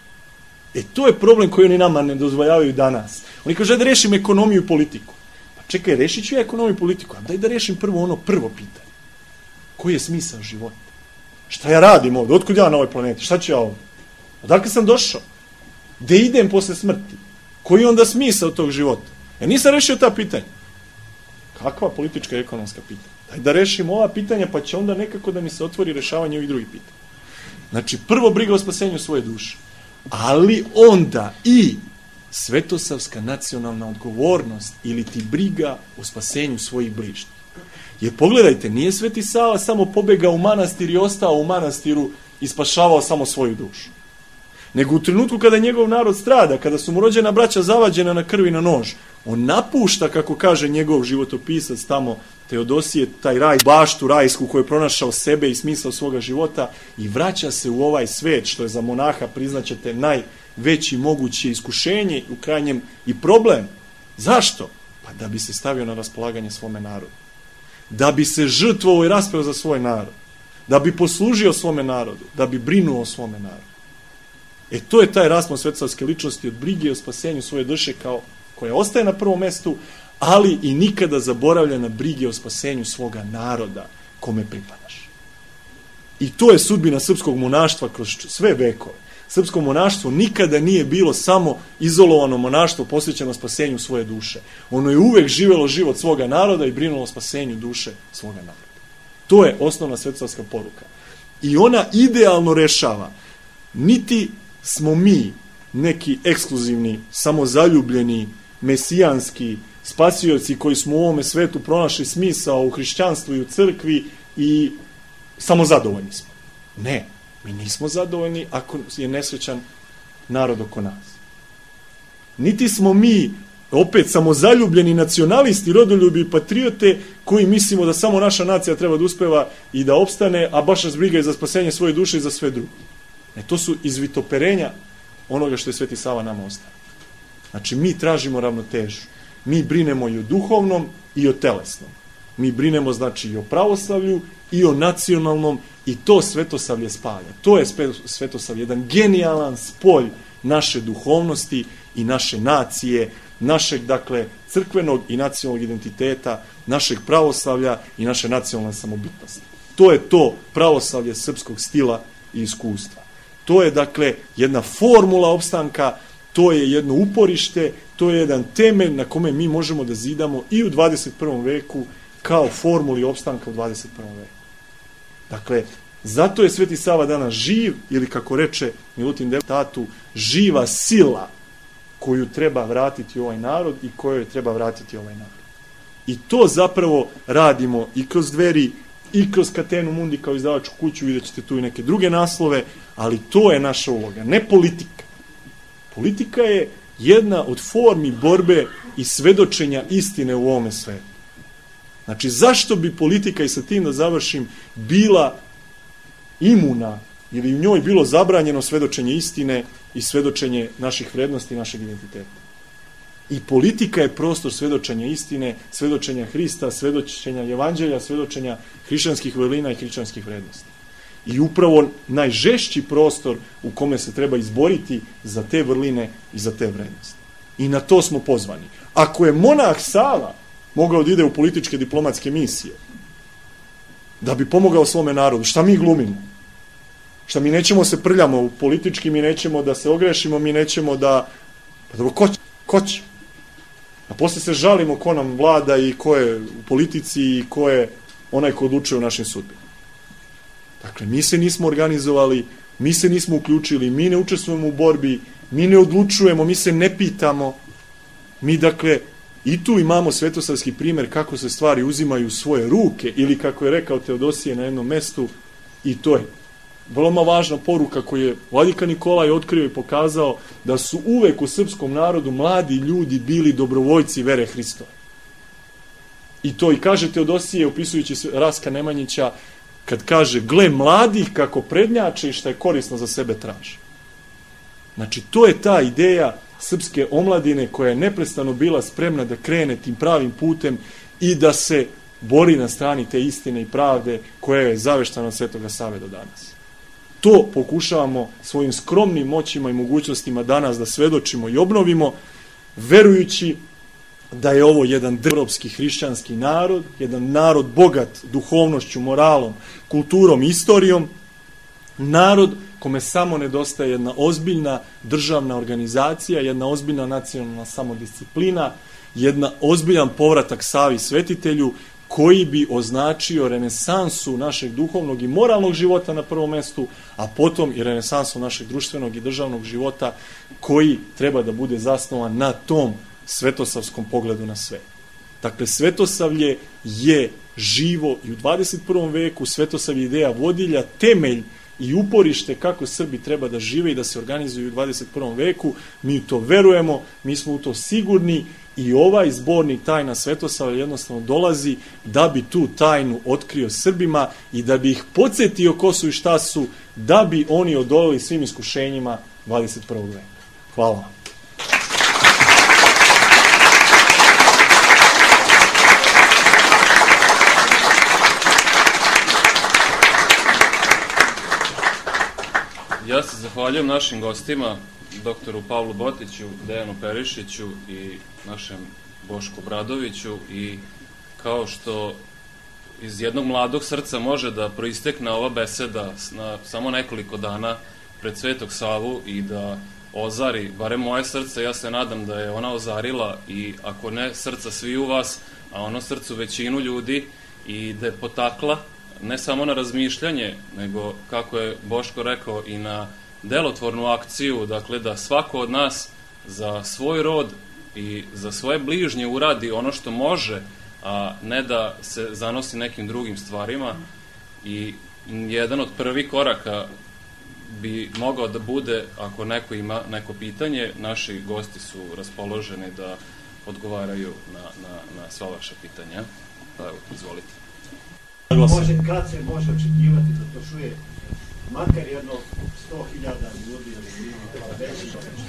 E, to je problem koji oni nama ne dozvoljavaju danas. Oni kaže da rešim ekonomiju i politiku. Pa čekaj, rešit ću ja ekonomiju i politiku, a daj da rešim prvo ono prvo pitanje. Koji je smisao života? Šta ja radim ovdje? Otkud ja na ovoj planeti? Šta ću ja ovdje? Odakle sam došao? Gde idem posle smrti? Koji je onda smisao tog života? Ja nisam rešio ta pitanja. Kakva politička i ekonomska pitanja? Daj da rešim ova pitanja, pa će onda nekako da mi se otvori rešavanje ovih drugih pitanja. Znači, prvo briga o spasenju svoje duše, ali onda i svetosavska nacionalna odgovornost ili ti briga o spasenju svojih bližnjih. Jer pogledajte, nije Sveti Sava samo pobegao u manastir i ostao u manastiru i spašavao samo svoju dušu. Nego u trenutku kada njegov narod strada, kada su mu rođena braća zavađena na krvi na nož, on napušta, kako kaže njegov životopisac tamo, Teodosije, taj raj, baštu rajsku koju je pronašao sebe i smisao svoga života i vraća se u ovaj svet, što je za monaha, priznaćete, najveći moguće iskušenje, u krajnjem i problem. Zašto? Pa da bi se stavio na raspolaganje svome narodu. Da bi se žrtvovao i raspeo za svoj narod. Da bi poslužio svome narodu. Da bi brinuo o svome narodu. E to je taj raspon svetosavske ličnosti od brige o spasenju svoje duše kao, koja ostaje na prvom mestu, ali i nikada zaboravljena brige o spasenju svoga naroda kome pripadaš. I to je sudbina srpskog monaštva kroz sve vekove. Srpsko monaštvo nikada nije bilo samo izolovano monaštvo posvećeno spasenju svoje duše. Ono je uvek živelo život svoga naroda i brinulo o spasenju duše svoga naroda. To je osnovna svetosavska poruka. I ona idealno rešava. Niti smo mi neki ekskluzivni, samozaljubljeni, mesijanski spasioci koji smo u ovome svetu pronašli smisao u hrišćanstvu i u crkvi i samozadovoljni smo. Ne, mi nismo zadovoljni ako je nesrećan narod oko nas. Niti smo mi opet samozaljubljeni nacionalisti, rodoljubi i patriote koji mislimo da samo naša nacija treba da uspeva i da opstane, a baš nas briga i za spasenje svoje duše i za sve druge. Ne, to su izvitoperenja onoga što je Sveti Sava nama ostavio. Znači, mi tražimo ravnotežu. Mi brinemo i o duhovnom i o telesnom. Mi brinemo, znači, i o pravoslavlju i o nacionalnom i to svetosavlje spalja. To je svetosavlje, jedan genijalan spolj naše duhovnosti i naše nacije, našeg, dakle, crkvenog i nacionalnog identiteta, našeg pravoslavlja i naše nacionalne samobitnosti. To je to pravoslavlje srpskog stila i iskustva. To je, dakle, jedna formula opstanka, to je jedno uporište, to je jedan temelj na kome mi možemo da zidamo i u dvadeset prvom veku kao formuli opstanka u dvadeset prvom veku. Dakle, zato je Sveti Sava danas živ, ili kako reče Milutin Devtatu, živa sila koju treba vratiti ovaj narod i kojoj treba vratiti ovaj narod. I to zapravo radimo i kroz Dveri, i kroz Catena Mundi kao izdavačku kuću, vidjet ćete tu i neke druge naslove, ali to je naša uloga, ne politika. Politika je jedna od formi borbe i svedočenja istine u ovome svetu. Znači, zašto bi politika, i sa tim da završim, bila imuna ili u njoj bilo zabranjeno svedočenje istine i svedočenje naših vrednosti i našeg identiteta? I politika je prostor svedočenja istine, svedočenja Hrista, svedočenja Evanđelja, svedočenja hrišćanskih vrlina i hrišćanskih vrednosti. I upravo najžešći prostor u kome se treba izboriti za te vrline i za te vrednosti. I na to smo pozvani. Ako je monah Sava mogao da ide u političke diplomatske misije, da bi pomogao svome narodu, šta mi glumimo? Šta mi nećemo se prljamo u politički, mi nećemo da se ogrešimo, mi nećemo da... Pa dobro, ko će? Ko će? A posle se žalimo ko nam vlada i ko je u politici i ko je onaj ko odlučuje u našim sudbinama. Dakle, mi se nismo organizovali, mi se nismo uključili, mi ne učestvujemo u borbi, mi ne odlučujemo, mi se ne pitamo. Mi, dakle, i tu imamo svetosavski primjer kako se stvari uzimaju u svoje ruke, ili kako je rekao Teodosije na jednom mestu, i to je veoma važna poruka koju je vladika Nikolaj otkrio i pokazao, da su uvek u srpskom narodu mladi ljudi bili dobrovoljci vere Hristove. I to i kaže Teodosije, opisujući Raska Nemanjića, kad kaže, gle mladih kako prednjače i šta je korisno za sebe traže. Znači, to je ta ideja srpske omladine koja je neprestano bila spremna da krene tim pravim putem i da se bori na strani te istine i pravde koja je zaveštana od Svetoga Save do danas. To pokušavamo svojim skromnim moćima i mogućnostima danas da svedočimo i obnovimo, verujući da je ovo jedan evropski hrišćanski narod, jedan narod bogat duhovnošću, moralom, kulturom i istorijom, narod kome samo nedostaje jedna ozbiljna državna organizacija, jedna ozbiljna nacionalna samodisciplina, jedna ozbiljan povratak Savi Svetitelju, koji bi označio renesansu našeg duhovnog i moralnog života na prvom mestu, a potom i renesansu našeg društvenog i državnog života, koji treba da bude zasnovan na tom svetosavskom pogledu na sve. Dakle, Svetosavlje je živo i u dvadeset prvom veku, Svetosavlje ideja vodilja, temelj i uporište kako Srbi treba da žive i da se organizuju u dvadeset prvom veku. Mi u to verujemo, mi smo u to sigurni i ovaj zbornik Tajna Svetosavlja jednostavno dolazi da bi tu tajnu otkrio Srbima i da bi ih podsjetio ko su i šta su, da bi oni odoleli svim iskušenjima dvadeset prvog veka. Hvala vam. Ja se zahvaljujem našim gostima, doktoru Pavlu Botiću, Dejanu Perišiću i našem Bošku Bradoviću, i kao što iz jednog mladog srca može da proistekne ova beseda na samo nekoliko dana pred Svetog Savu i da ozari, barem moje srce, ja se nadam da je ona ozarila i ako ne srca svi u vas, a ono srcu većinu ljudi, i da je potakla ne samo na razmišljanje, nego, kako je Boško rekao, i na delotvornu akciju, dakle da svako od nas za svoj rod i za svoje bližnje uradi ono što može, a ne da se zanosi nekim drugim stvarima. I jedan od prvih koraka bi mogao da bude, ako neko ima neko pitanje, naši gosti su raspoloženi da odgovaraju na, na, na sva vaša pitanja. Pa evo, izvolite. Može, kad se može očekivati da to čuje makar jedno sto hiljada ljudi ili veći?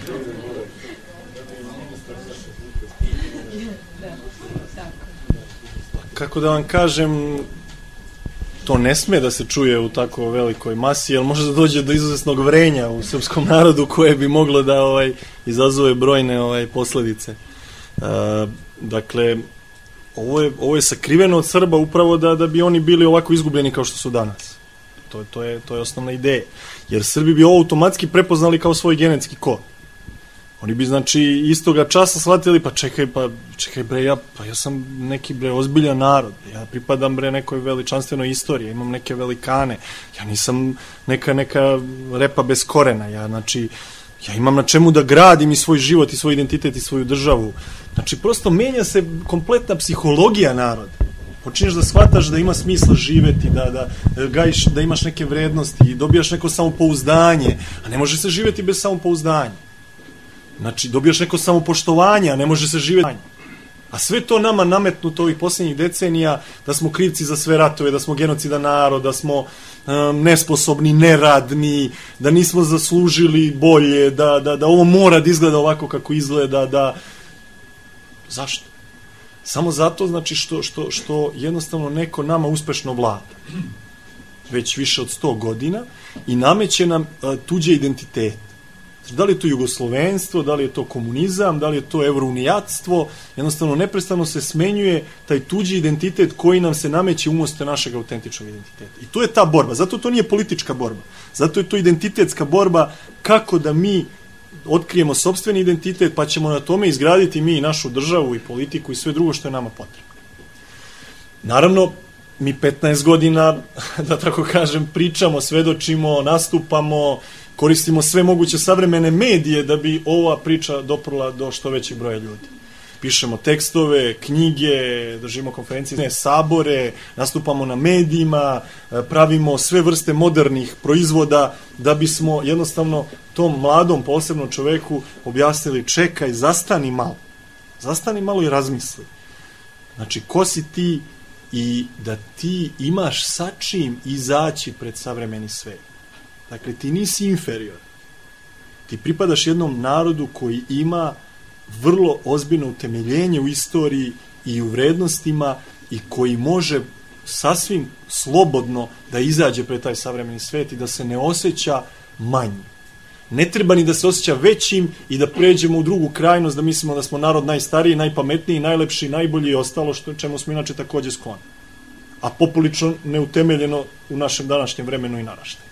Kako da vam kažem, to ne sme da se čuje u tako velikoj masi, jer može da dođe do izuzetnog vrenja u srpskom narodu koje bi moglo da ovaj izazove brojne ovaj posledice. E, dakle, Ovo je, ovo je sakriveno od Srba upravo da, da bi oni bili ovako izgubljeni kao što su danas. To, to, je, to je osnovna ideja. Jer Srbi bi ovo automatski prepoznali kao svoj genetski kod. Oni bi, znači, istoga časa shvatili, pa čekaj, pa čekaj bre, ja, pa ja sam neki bre ozbiljan narod, ja pripadam bre nekoj veličanstvenoj istoriji, imam neke velikane, ja nisam neka, neka repa bez korena, ja, znači, ja imam na čemu da gradim i svoj život i svoj identitet i svoju državu. Znači, prosto menja se kompletna psihologija naroda. Počinješ da shvataš da ima smisla živeti, da, da, gajiš, da imaš neke vrednosti i dobijaš neko samopouzdanje, a ne može se živeti bez samopouzdanja. Znači, dobijaš neko samopoštovanje, a ne može se živeti. A sve to nama nametnuto ovih posljednjih decenija, da smo krivci za sve ratove, da smo genocidan narod, da smo um, nesposobni, neradni, da nismo zaslužili bolje, da, da, da ovo mora da izgleda ovako kako izgleda, da... Zašto? Samo zato, znači, što, što, što jednostavno neko nama uspešno vlada. Već više od sto godina i nameće nam uh, tuđe identitete. Da li je to jugoslovenstvo, da li je to komunizam, da li je to evrounijatstvo, jednostavno neprestano se smenjuje taj tuđi identitet koji nam se nameće umoste našeg autentičnog identiteta. I to je ta borba, zato to nije politička borba, zato je to identitetska borba, kako da mi otkrijemo sopstveni identitet, pa ćemo na tome izgraditi mi i našu državu i politiku i sve drugo što je nama potrebno. Naravno, mi petnaest godina, da tako kažem, pričamo, svedočimo, nastupamo Koristimo sve moguće savremene medije da bi ova priča doprla do što većeg broja ljudi. Pišemo tekstove, knjige, držimo konferencije, sabore, nastupamo na medijima, pravimo sve vrste modernih proizvoda da bismo jednostavno tom mladom, posebnom čoveku objasnili čekaj, zastani malo. Zastani malo i razmisli. Znači, ko si ti i da ti imaš sa čim izaći pred savremeni svet. Dakle, ti nisi inferior. Ti pripadaš jednom narodu koji ima vrlo ozbiljno utemeljenje u istoriji i u vrednostima i koji može sasvim slobodno da izađe pred taj savremeni svet i da se ne osjeća manjim. Ne treba ni da se osjeća većim i da pređemo u drugu krajnost, da mislimo da smo narod najstariji, najpametniji, najlepši, najbolji i ostalo, što, čemu smo inače takođe skloni. A poprilično neutemeljeno u našem današnjem vremenu i naraštaju.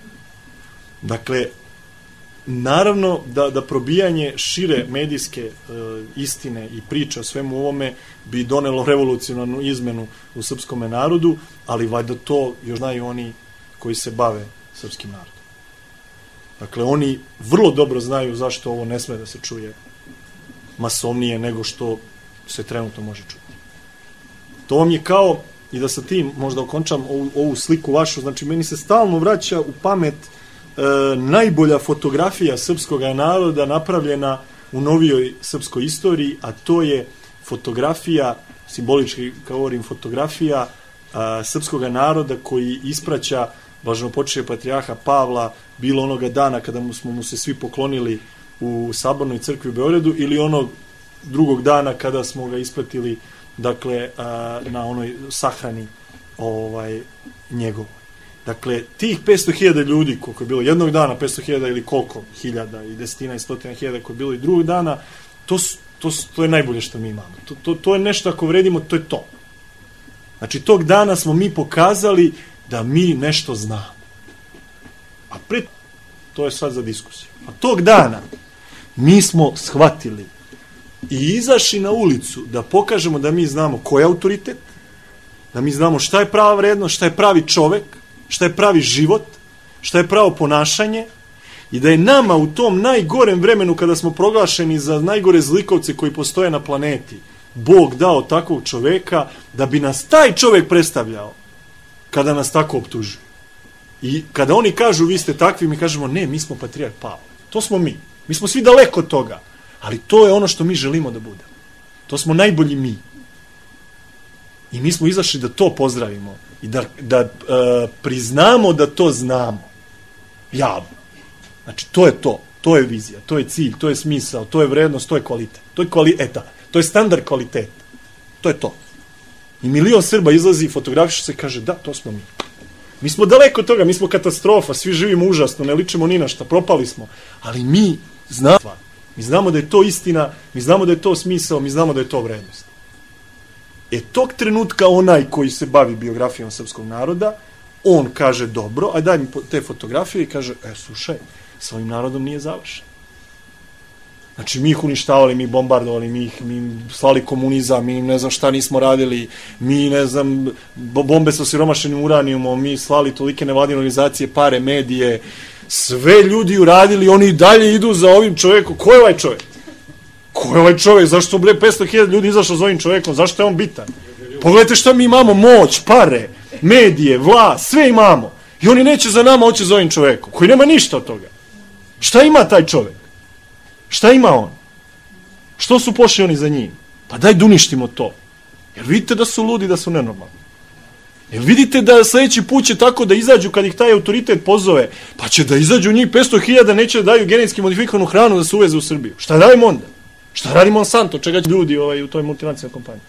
Dakle, naravno da, da probijanje šire medijske e, istine i priče o svemu ovome bi donelo revolucionarnu izmenu u srpskom narodu, ali valjda to još znaju oni koji se bave srpskim narodom. Dakle, oni vrlo dobro znaju zašto ovo ne sme da se čuje masovnije nego što se trenutno može čuti. To vam je kao, i da sa tim možda okončam ovu, ovu sliku vašu, znači meni se stalno vraća u pamet e, najbolja fotografija srpskog naroda napravljena u novijoj srpskoj istoriji, a to je fotografija, simbolički kao govorim, fotografija a, srpskog naroda koji ispraća blaženopočivšeg patrijarha Pavla bilo onoga dana kada mu smo mu se svi poklonili u Sabornoj crkvi u Beogradu ili onog drugog dana kada smo ga ispratili, dakle, a, na onoj sahrani ovaj, njegov. Dakle, tih petsto hiljada ljudi, koliko je bilo jednog dana, petsto hiljada ili koliko hiljada i desetina i stotina hiljada koje je bilo i drugog dana, to, to, to je najbolje što mi imamo. To, to, to je nešto, ako vredimo, to je to. Znači, tog dana smo mi pokazali da mi nešto znamo. A pri to je sad za diskusiju. A tog dana mi smo shvatili i izašli na ulicu da pokažemo da mi znamo ko je autoritet, da mi znamo šta je prava vrednost, šta je pravi čovek, šta je pravi život, šta je pravo ponašanje i da je nama u tom najgorem vremenu kada smo proglašeni za najgore zlikovce koji postoje na planeti, Bog dao takvog čoveka da bi nas taj čovek predstavljao kada nas tako optužuju. I kada oni kažu vi ste takvi, mi kažemo ne, mi smo patrijarh Pavle. To smo mi. Mi smo svi daleko od toga. Ali to je ono što mi želimo da budemo. To smo najbolji mi. I mi smo izašli da to pozdravimo i da, da uh, priznamo da to znamo. Javno. Znači, to je to. To je vizija, to je cilj, to je smisao, to je vrednost, to je kvalitet. To je kvaliteta. To je standard kvaliteta. To je to. I milion Srba izlazi i fotografiše se i kaže da, to smo mi. Mi smo daleko od toga, mi smo katastrofa, svi živimo užasno, ne ličimo ni na šta, propali smo. Ali mi znamo, mi znamo da je to istina, mi znamo da je to smisao, mi znamo da je to vrednost. E tog trenutka onaj koji se bavi biografijom srpskog naroda, on kaže dobro, a daj mi te fotografije i kaže, e, slušaj, s ovim narodom nije završen. Znači, mi ih uništavali, mi bombardovali, mi ih mi slali komunizam, mi ne znam šta nismo radili, mi ne znam, bombe sa osiromašenim uranijumom, mi slali tolike nevladine organizacije, pare, medije, sve ljudi uradili, oni i dalje idu za ovim čovekom. Ko je ovaj čovek? Ko je ovaj čovek? Zašto bre petsto hiljada ljudi izašlo za ovim čovekom? Zašto je on bitan? Pogledajte šta mi imamo, moć, pare, medije, vlast, sve imamo. I oni neće za nama, hoće za ovim čovekom, koji nema ništa od toga. Šta ima taj čovek? Šta ima on? Što su pošli oni za njim? Pa daj da uništimo to. Jer vidite da su ludi, da su nenormalni. Jer vidite da sledeći put će tako da izađu kad ih taj autoritet pozove, pa će da izađu njih petsto hiljada, neće da daju genetski modifikovanu hranu da se uveze u Srbiju. Šta radimo onda? Šta radi Monsanto? Čega će ljudi ovaj, u toj multinacionalnoj kompaniji?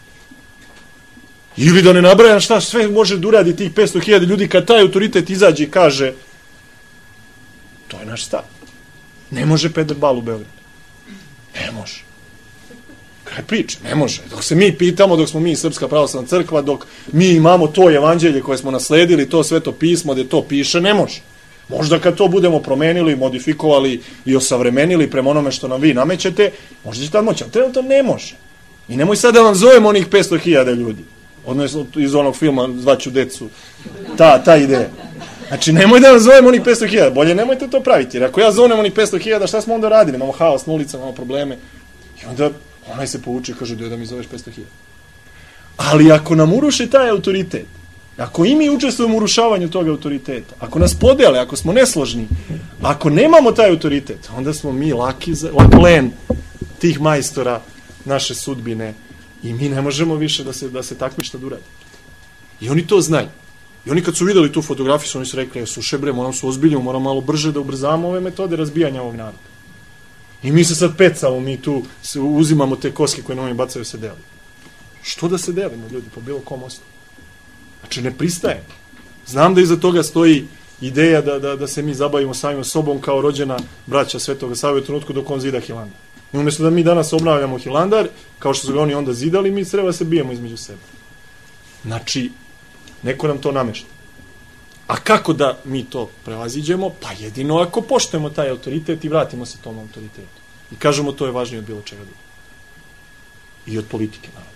Ili da ne nabrajam šta sve može da uradi tih petsto hiljada ljudi kad taj autoritet izađe i kaže to je naš stav. Ne može peder bal u Beogradu. Ne može. Kraj priče, ne može. Dok se mi pitamo, dok smo mi Srpska pravoslavna crkva, dok mi imamo to evanđelje koje smo nasledili, to sveto pismo gde to piše, ne može. Možda kad to budemo promenili, modifikovali i osavremenili prema onome što nam vi namećete, možda će tad moći, ali trenutno ne može. I nemoj sad da vam zovemo onih petsto hiljada ljudi. Odnosno iz onog filma Zvaću decu. Ta, ta ideja. Znači, nemoj da nazovem onih petsto hiljada, bolje nemojte to praviti, jer ako ja zovem onih petsto hiljada, šta smo onda radili? Imamo haos na ulicama, imamo probleme. I onda onaj se povuče i kaže, doj da mi zoveš petsto hiljada. Ali ako nam uruši taj autoritet, ako i mi učestvujemo u urušavanju tog autoriteta, ako nas podele, ako smo nesložni, ako nemamo taj autoritet, onda smo mi laki, lak plen tih majstora naše sudbine i mi ne možemo više da se, da se takmičimo da uradi. I oni to znaju. I oni kad su videli tu fotografiju, oni su rekli, slušaj bre, moramo se ozbiljimo, moramo malo brže da ubrzamo ove metode razbijanja ovog naroda. I mi se sad pecamo, mi tu uzimamo te koske koje nam bacaju se deli. Što da se delimo, ljudi, po bilo kom osnovu? Znači, ne pristajem. Znam da iza toga stoji ideja da, da, da se mi zabavimo samim sobom kao rođena braća Svetoga Save u trenutku dok on zida Hilandar. I umjesto da mi danas obnavljamo Hilandar, kao što su ga oni onda zidali, mi treba se bijemo između sebe. Znači, neko nam to namešta. A kako da mi to prevaziđemo? Pa jedino ako poštujemo taj autoritet i vratimo se tom autoritetu. I kažemo to je važnije od bilo čega druga. I od politike, naravno.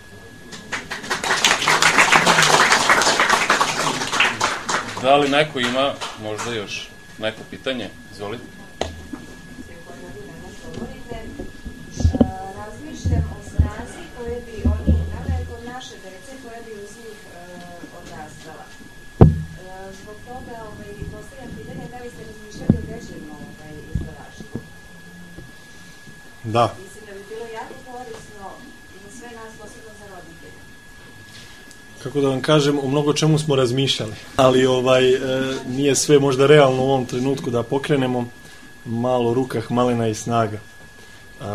Da li neko ima možda još neko pitanje? Izvolite. Razmišljam o snazi koje bi oni imali kod naše dece koje bi uz njih odrastala. Zbog toga postavljam pitanje da li ste razmišljali o većem izdavaštvu. Da. Mislim da bi bilo jako korisno za sve nas, posebno za roditelje. Kako da vam kažem, o mnogo čemu smo razmišljali, ali ovaj e, nije sve možda realno u ovom trenutku da pokrenemo, malo u rukah malena i snaga. E,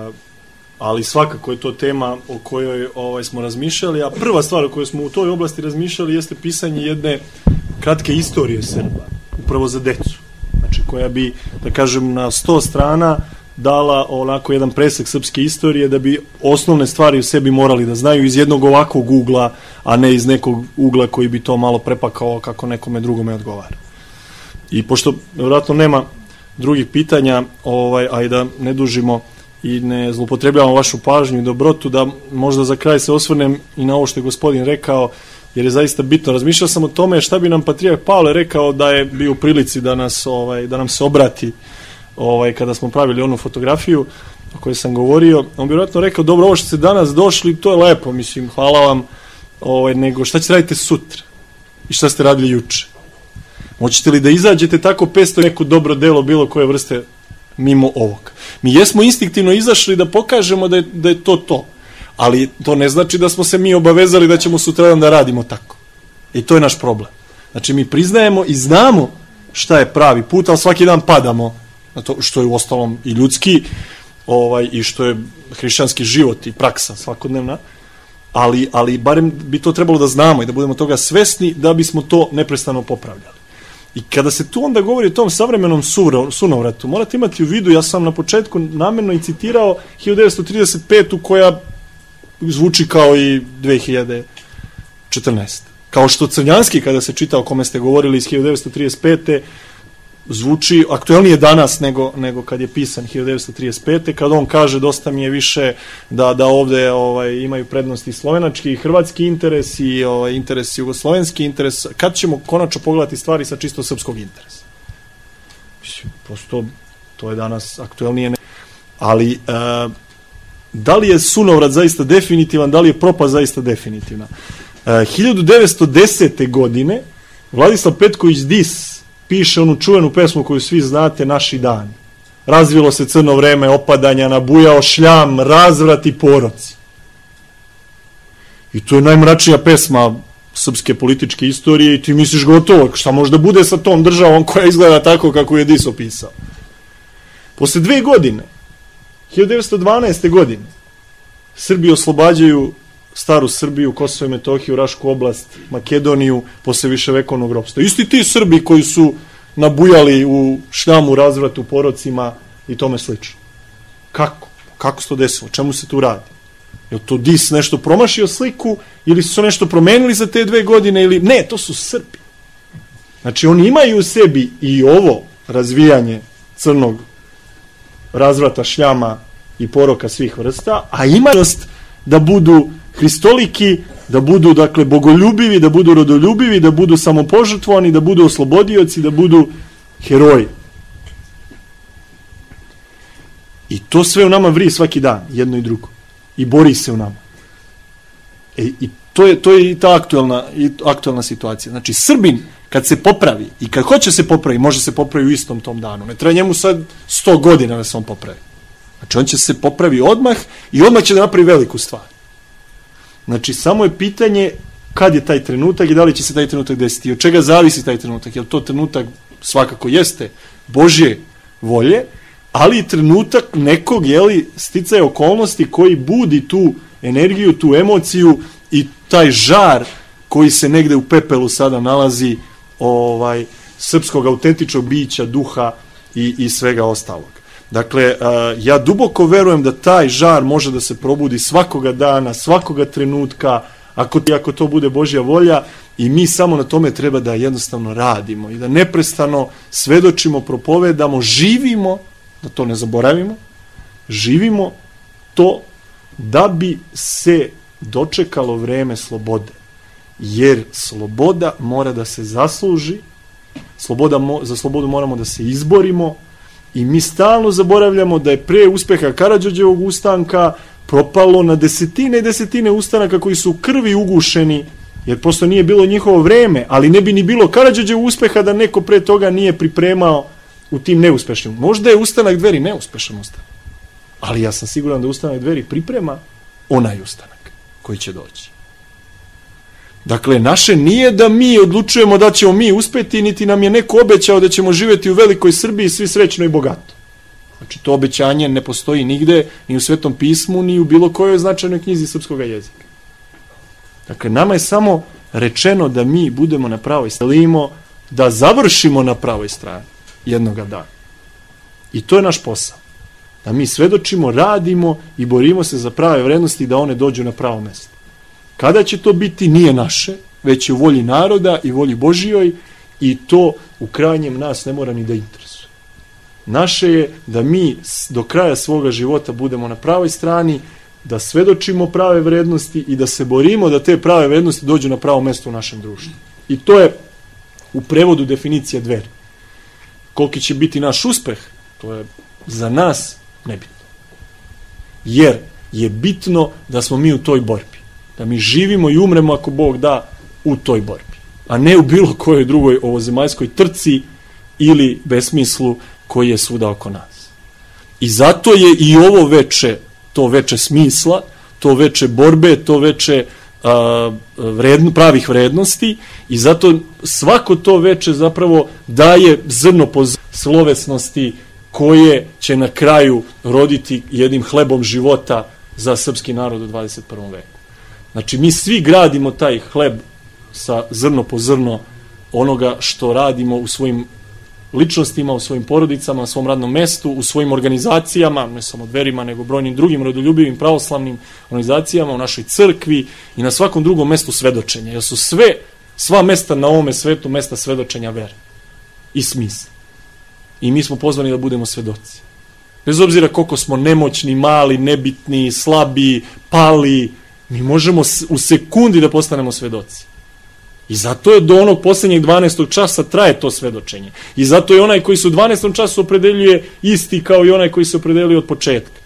ali svakako je to tema o kojoj ovaj, smo razmišljali, a prva stvar o kojoj smo u toj oblasti razmišljali jeste pisanje jedne kratke istorije Srba, upravo za decu, znači koja bi, da kažem, na sto strana dala onako jedan presek srpske istorije da bi osnovne stvari u sebi morali da znaju iz jednog ovakvog ugla, a ne iz nekog ugla koji bi to malo prepakao kako nekome drugome odgovara. I pošto vjerojatno nema drugih pitanja, ovaj, a i da ne dužimo i ne zloupotrebljavamo vašu pažnju i dobrotu, da možda za kraj se osvrnem i na ovo što je gospodin rekao, jer je zaista bitno. Razmišljao sam o tome šta bi nam Patrijak Pavle rekao da je bio u prilici da, nas, ovaj, da nam se obrati ovaj, kada smo pravili onu fotografiju o kojoj sam govorio. On bi vjerojatno rekao, dobro, ovo što ste danas došli, to je lepo, mislim, hvala vam, ovaj, nego šta ćete raditi sutra? I šta ste radili juče? Hoćete li da izađete tako pesto neko dobro delo bilo koje vrste mimo ovog? Mi jesmo instinktivno izašli da pokažemo da je, da je to to, ali to ne znači da smo se mi obavezali da ćemo sutradan da radimo tako. I to je naš problem. Znači mi priznajemo i znamo šta je pravi put, ali svaki dan padamo na to, što je u ostalom i ljudski, ovaj, i što je hrišćanski život i praksa svakodnevna, ali, ali barem bi to trebalo da znamo i da budemo toga svesni da bismo to neprestano popravljali. I kada se tu onda govori o tom savremenom sunovratu, morate imati u vidu, ja sam na početku namjerno i citirao hiljadu devetsto trideset petu koja zvuči kao i dve hiljade četrnaeste. Kao što Crnjanski, kada se čita o kome ste govorili iz hiljadu devetsto trideset pete, zvuči aktuelnije danas nego, nego kad je pisan hiljadu devetsto trideset pete, kada on kaže dosta mi je više da, da ovde ovaj, imaju prednosti slovenački i hrvatski interes i ovaj, interes jugoslovenski interes. Kad ćemo konačno pogledati stvari sa čisto srpskog interesa? Prosto, to je danas aktuelnije. Ne... Ali, e, da li je sunovrat zaista definitivan, da li je propast zaista definitivna? E, hiljadu devetsto desete. godine Vladislav Petković Dis piše onu čuvenu pesmu koju svi znate, Naši dani. Razvilo se crno vreme opadanja, nabujao šljam, razvrat i poroci. I to je najmračnija pesma srpske političke istorije i ti misliš gotovo, šta može da bude sa tom državom koja izgleda tako kako je Dis opisao. Posle dve godine, hiljadu devetsto dvanaeste. godine, Srbi oslobađaju staru Srbiju, Kosovo i Metohiju, Rašku oblast, Makedoniju, posle viševekovnog ropstva. Isti ti Srbi koji su nabujali u šljamu, razvratu, porocima i tome slično. Kako? Kako se to desilo? Čemu se tu radi? Je li to Dis nešto promašio sliku ili su nešto promenili za te dve godine ili... Ne, to su Srbi. Znači, oni imaju u sebi i ovo razvijanje crnog razvrata, šljama i poroka svih vrsta, a imaju da budu hristoliki da budu, dakle, bogoljubivi, da budu rodoljubivi, da budu samopožrtvovani, da budu oslobodioci, da budu heroji. I to sve u nama vrije svaki dan, jedno i drugo. I bori se u nama. E, I to je, to je i ta aktualna, i aktualna situacija. Znači, Srbin, kad se popravi, i kad hoće se popravi, može se popravi u istom tom danu. Ne treba njemu sad sto godina da se on popravi. Znači, on će se popravi odmah i odmah će da napravi veliku stvar. Znači, samo je pitanje kad je taj trenutak i da li će se taj trenutak desiti. Od čega zavisi taj trenutak? Jer to trenutak svakako jeste Božje volje, ali i trenutak nekog, jeli, sticaja okolnosti koji budi tu energiju, tu emociju i taj žar koji se negde u pepelu sada nalazi, ovaj, srpskog autentičnog bića, duha i, i svega ostalog. Dakle, ja duboko verujem da taj žar može da se probudi svakoga dana, svakoga trenutka, ako, ako to bude Božja volja, i mi samo na tome treba da jednostavno radimo i da neprestano svedočimo, propovedamo, živimo, da to ne zaboravimo, živimo to da bi se dočekalo vreme slobode. Jer sloboda mora da se zasluži, sloboda, za slobodu moramo da se izborimo i mi stalno zaboravljamo da je pre uspeha Karađorđevog ustanka propalo na desetine i desetine ustanaka koji su u krvi ugušeni, jer prosto nije bilo njihovo vreme, ali ne bi ni bilo Karađorđevog uspeha da neko pre toga nije pripremao u tim neuspešnim. Možda je ustanak Dveri neuspešan ustanak, ali ja sam siguran da ustanak Dveri priprema onaj ustanak koji će doći. Dakle, naše nije da mi odlučujemo da ćemo mi uspeti, niti nam je neko obećao da ćemo živjeti u velikoj Srbiji svi srećno i bogato. Znači, to obećanje ne postoji nigde, ni u Svetom pismu, ni u bilo kojoj značajnoj knjizi srpskog jezika. Dakle, nama je samo rečeno da mi budemo na pravoj strani, da završimo na pravoj strani jednoga dana. I to je naš posao. Da mi svedočimo, radimo i borimo se za prave vrednosti da one dođu na pravo mesto. Kada će to biti, nije naše, već je u volji naroda i volji Božijoj i to u krajnjem nas ne mora ni da interesuje. Naše je da mi do kraja svoga života budemo na pravoj strani, da svedočimo prave vrednosti i da se borimo da te prave vrednosti dođu na pravo mesto u našem društvu. I to je u prevodu definicija Dveri. Koliki će biti naš uspeh, to je za nas nebitno. Jer je bitno da smo mi u toj borbi. Da mi živimo i umremo, ako Bog da, u toj borbi. A ne u bilo kojoj drugoj ovozemaljskoj trci ili besmislu koji je svuda oko nas. I zato je i ovo veče, to veče smisla, to veče borbe, to veče a, vredno, pravih vrednosti i zato svako to veče zapravo daje zrno po slovesnosti koje će na kraju roditi jednim hlebom života za srpski narod u dvadeset prvom veku. Znači, mi svi gradimo taj hleb sa zrno po zrno onoga što radimo u svojim ličnostima, u svojim porodicama, na svom radnom mestu, u svojim organizacijama, ne samo Dverima, nego brojnim drugim rodoljubivim pravoslavnim organizacijama, u našoj crkvi i na svakom drugom mestu svedočenja. Jer su sve, sva mesta na ovome svetu mesta svedočenja vere i smisla. I mi smo pozvani da budemo svedoci. Bez obzira koliko smo nemoćni, mali, nebitni, slabi, pali, mi možemo u sekundi da postanemo svedoci. I zato je do onog posljednjeg dvanaestog časa traje to svedočenje. I zato je onaj koji se u dvanaestom času opredeljuje isti kao i onaj koji se opredeljuje od početka.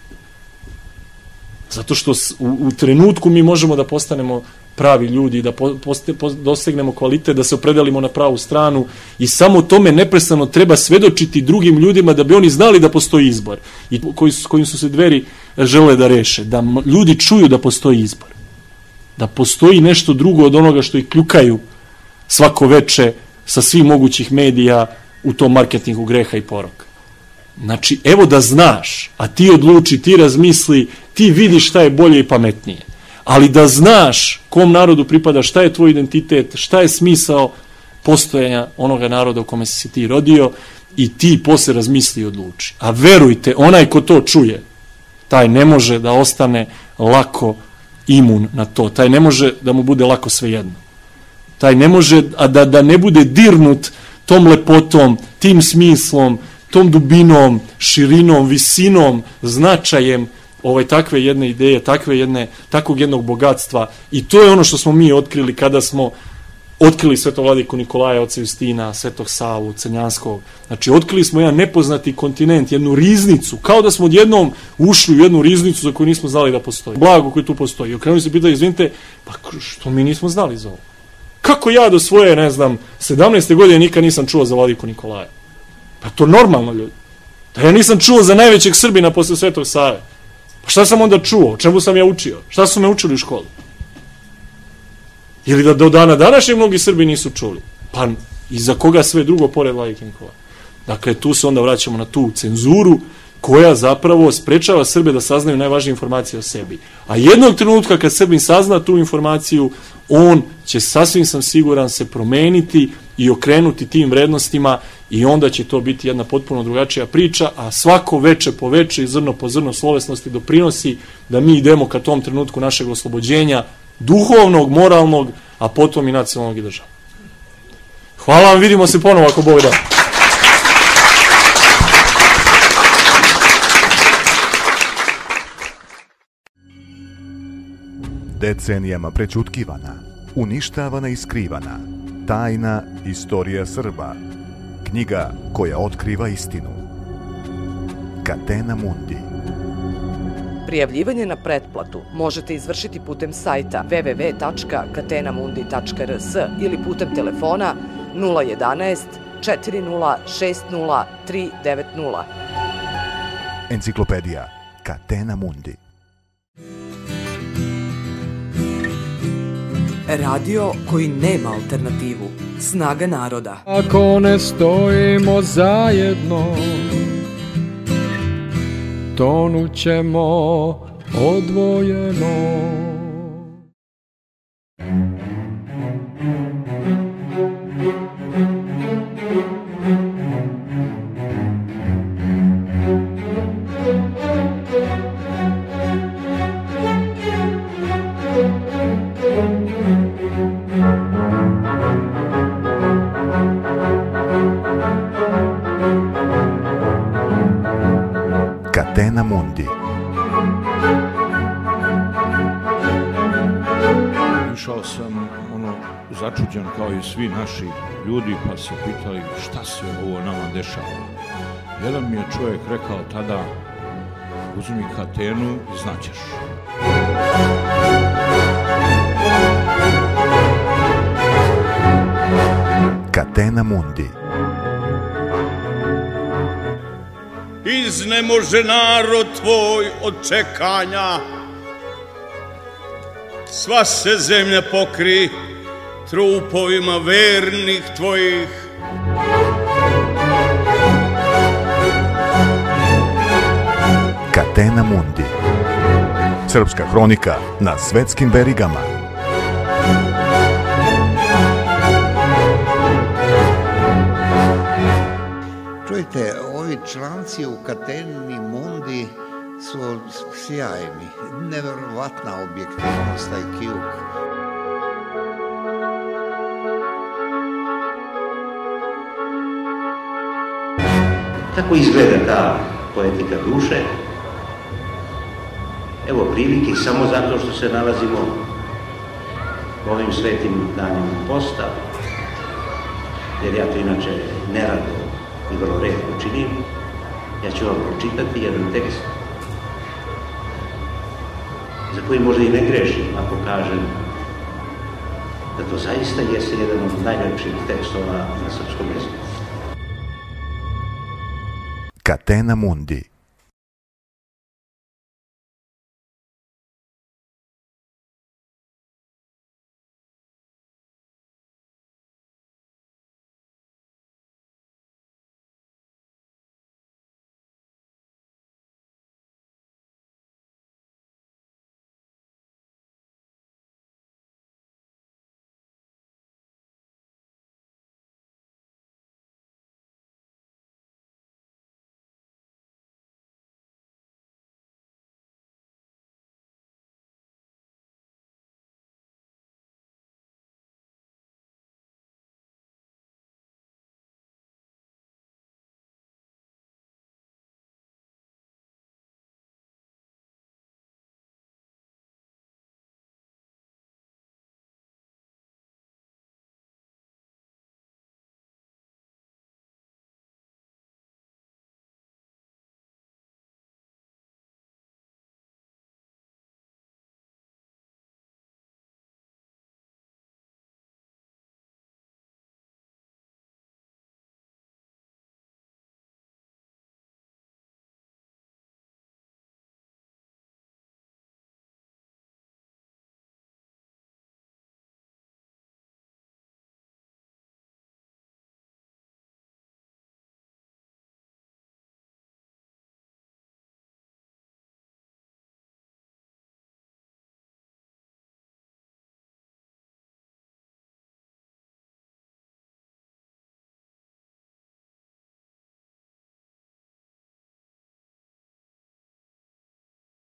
Zato što u, u trenutku mi možemo da postanemo pravi ljudi, da po, poste, po, dosegnemo kvalitet, da se opredelimo na pravu stranu i samo tome neprestano treba svedočiti drugim ljudima da bi oni znali da postoji izbor. I koji su, kojim su se Dveri žele da reše. Da ljudi čuju da postoji izbor. Da postoji nešto drugo od onoga što ih kljukaju svako veče sa svih mogućih medija u tom marketingu greha i poroka. Znači, evo da znaš, a ti odluči, ti razmisli, ti vidiš šta je bolje i pametnije. Ali da znaš kom narodu pripada, šta je tvoj identitet, šta je smisao postojanja onoga naroda u kome si se ti rodio i ti posle razmisli i odluči. A verujte, onaj ko to čuje, taj ne može da ostane lako imun na to. Taj ne može da mu bude lako svejedno. Taj ne može, a da, da ne bude dirnut tom lepotom, tim smislom, tom dubinom, širinom, visinom, značajem ovaj, takve jedne ideje, takve jedne, takvog jednog bogatstva, i to je ono što smo mi otkrili kada smo otkrili Svetovladiku Nikolaja, oca Justina, Svetog Savu, Crnjanskog. Znači, otkrili smo jedan nepoznati kontinent, jednu riznicu, kao da smo odjednom ušli u jednu riznicu za koju nismo znali da postoji. Blago koji tu postoji. I okrenuli se pitali, izvinite, pa što mi nismo znali za ovo? Kako ja do svoje, ne znam, sedamnaeste godine nikad nisam čuo za Vladiku Nikolaja? Pa to normalno, ljudi. Da ja nisam čuo za najvećeg Srbina posle Svetog Save. Pa šta sam onda čuo? O čemu sam ja učio? Šta su me učili u školi? Ili da do dana današnje mnogi Srbi nisu čuli? Pa i za koga sve drugo pored Vladike Nikolaja? Dakle, tu se onda vraćamo na tu cenzuru koja zapravo sprečava Srbe da saznaju najvažnije informacije o sebi. A jednog trenutka kad Srbin sazna tu informaciju, on će, sasvim sam siguran, se promeniti i okrenuti tim vrednostima i onda će to biti jedna potpuno drugačija priča, a svako veče po veče i zrno po zrno slovesnosti doprinosi da mi idemo ka tom trenutku našeg oslobođenja, duhovnog, moralnog, a potom i nacionalnog i državnog. Hvala vam, vidimo se ponovo ako Bog da. Decenijama prećutkivana, uništavana i skrivana, tajna istorija Srba. Knjiga koja otkriva istinu. Catena Mundi. Prijavljivanje na pretplatu možete izvršiti putem sajta w w w tačka catenamundi tačka r s ili putem telefona nula jedanaest četiri nula šest nula tri devet nula. Enciklopedija Catena Mundi. Radio koji nema alternativu. Snaga naroda. Ako ne stojimo zajedno, tonućemo odvojeno. Catena Mundi. Išao sam ono začuđen kao i svi naši ljudi, pa se pitali šta se ovo nama dešava. Jedan mi je čovjek rekao tada, uzmi Catenu i znaćeš. Catena Mundi. Iznemože narod tvoj od čekanja, sva se zemlja pokri trupovima vernih tvojih. Catena Mundi. Srpska hronika na svetskim verigama. Čujte, ovi članci u Cateni Mundi su sjajni. Neverovatna objektivnost, taj Kjuk. Kako izgleda ta poetika duše? Evo prilike samo zato što se nalazimo u ovim svetim danima posta, jer ja to inače nerado i vrlo retko činim. Ja ću vam pročitati jedan tekst za koji možda i ne grešim ako kažem da to zaista jeste jedan od najlepših tekstova na srpskom jeziku. Catena Mundi.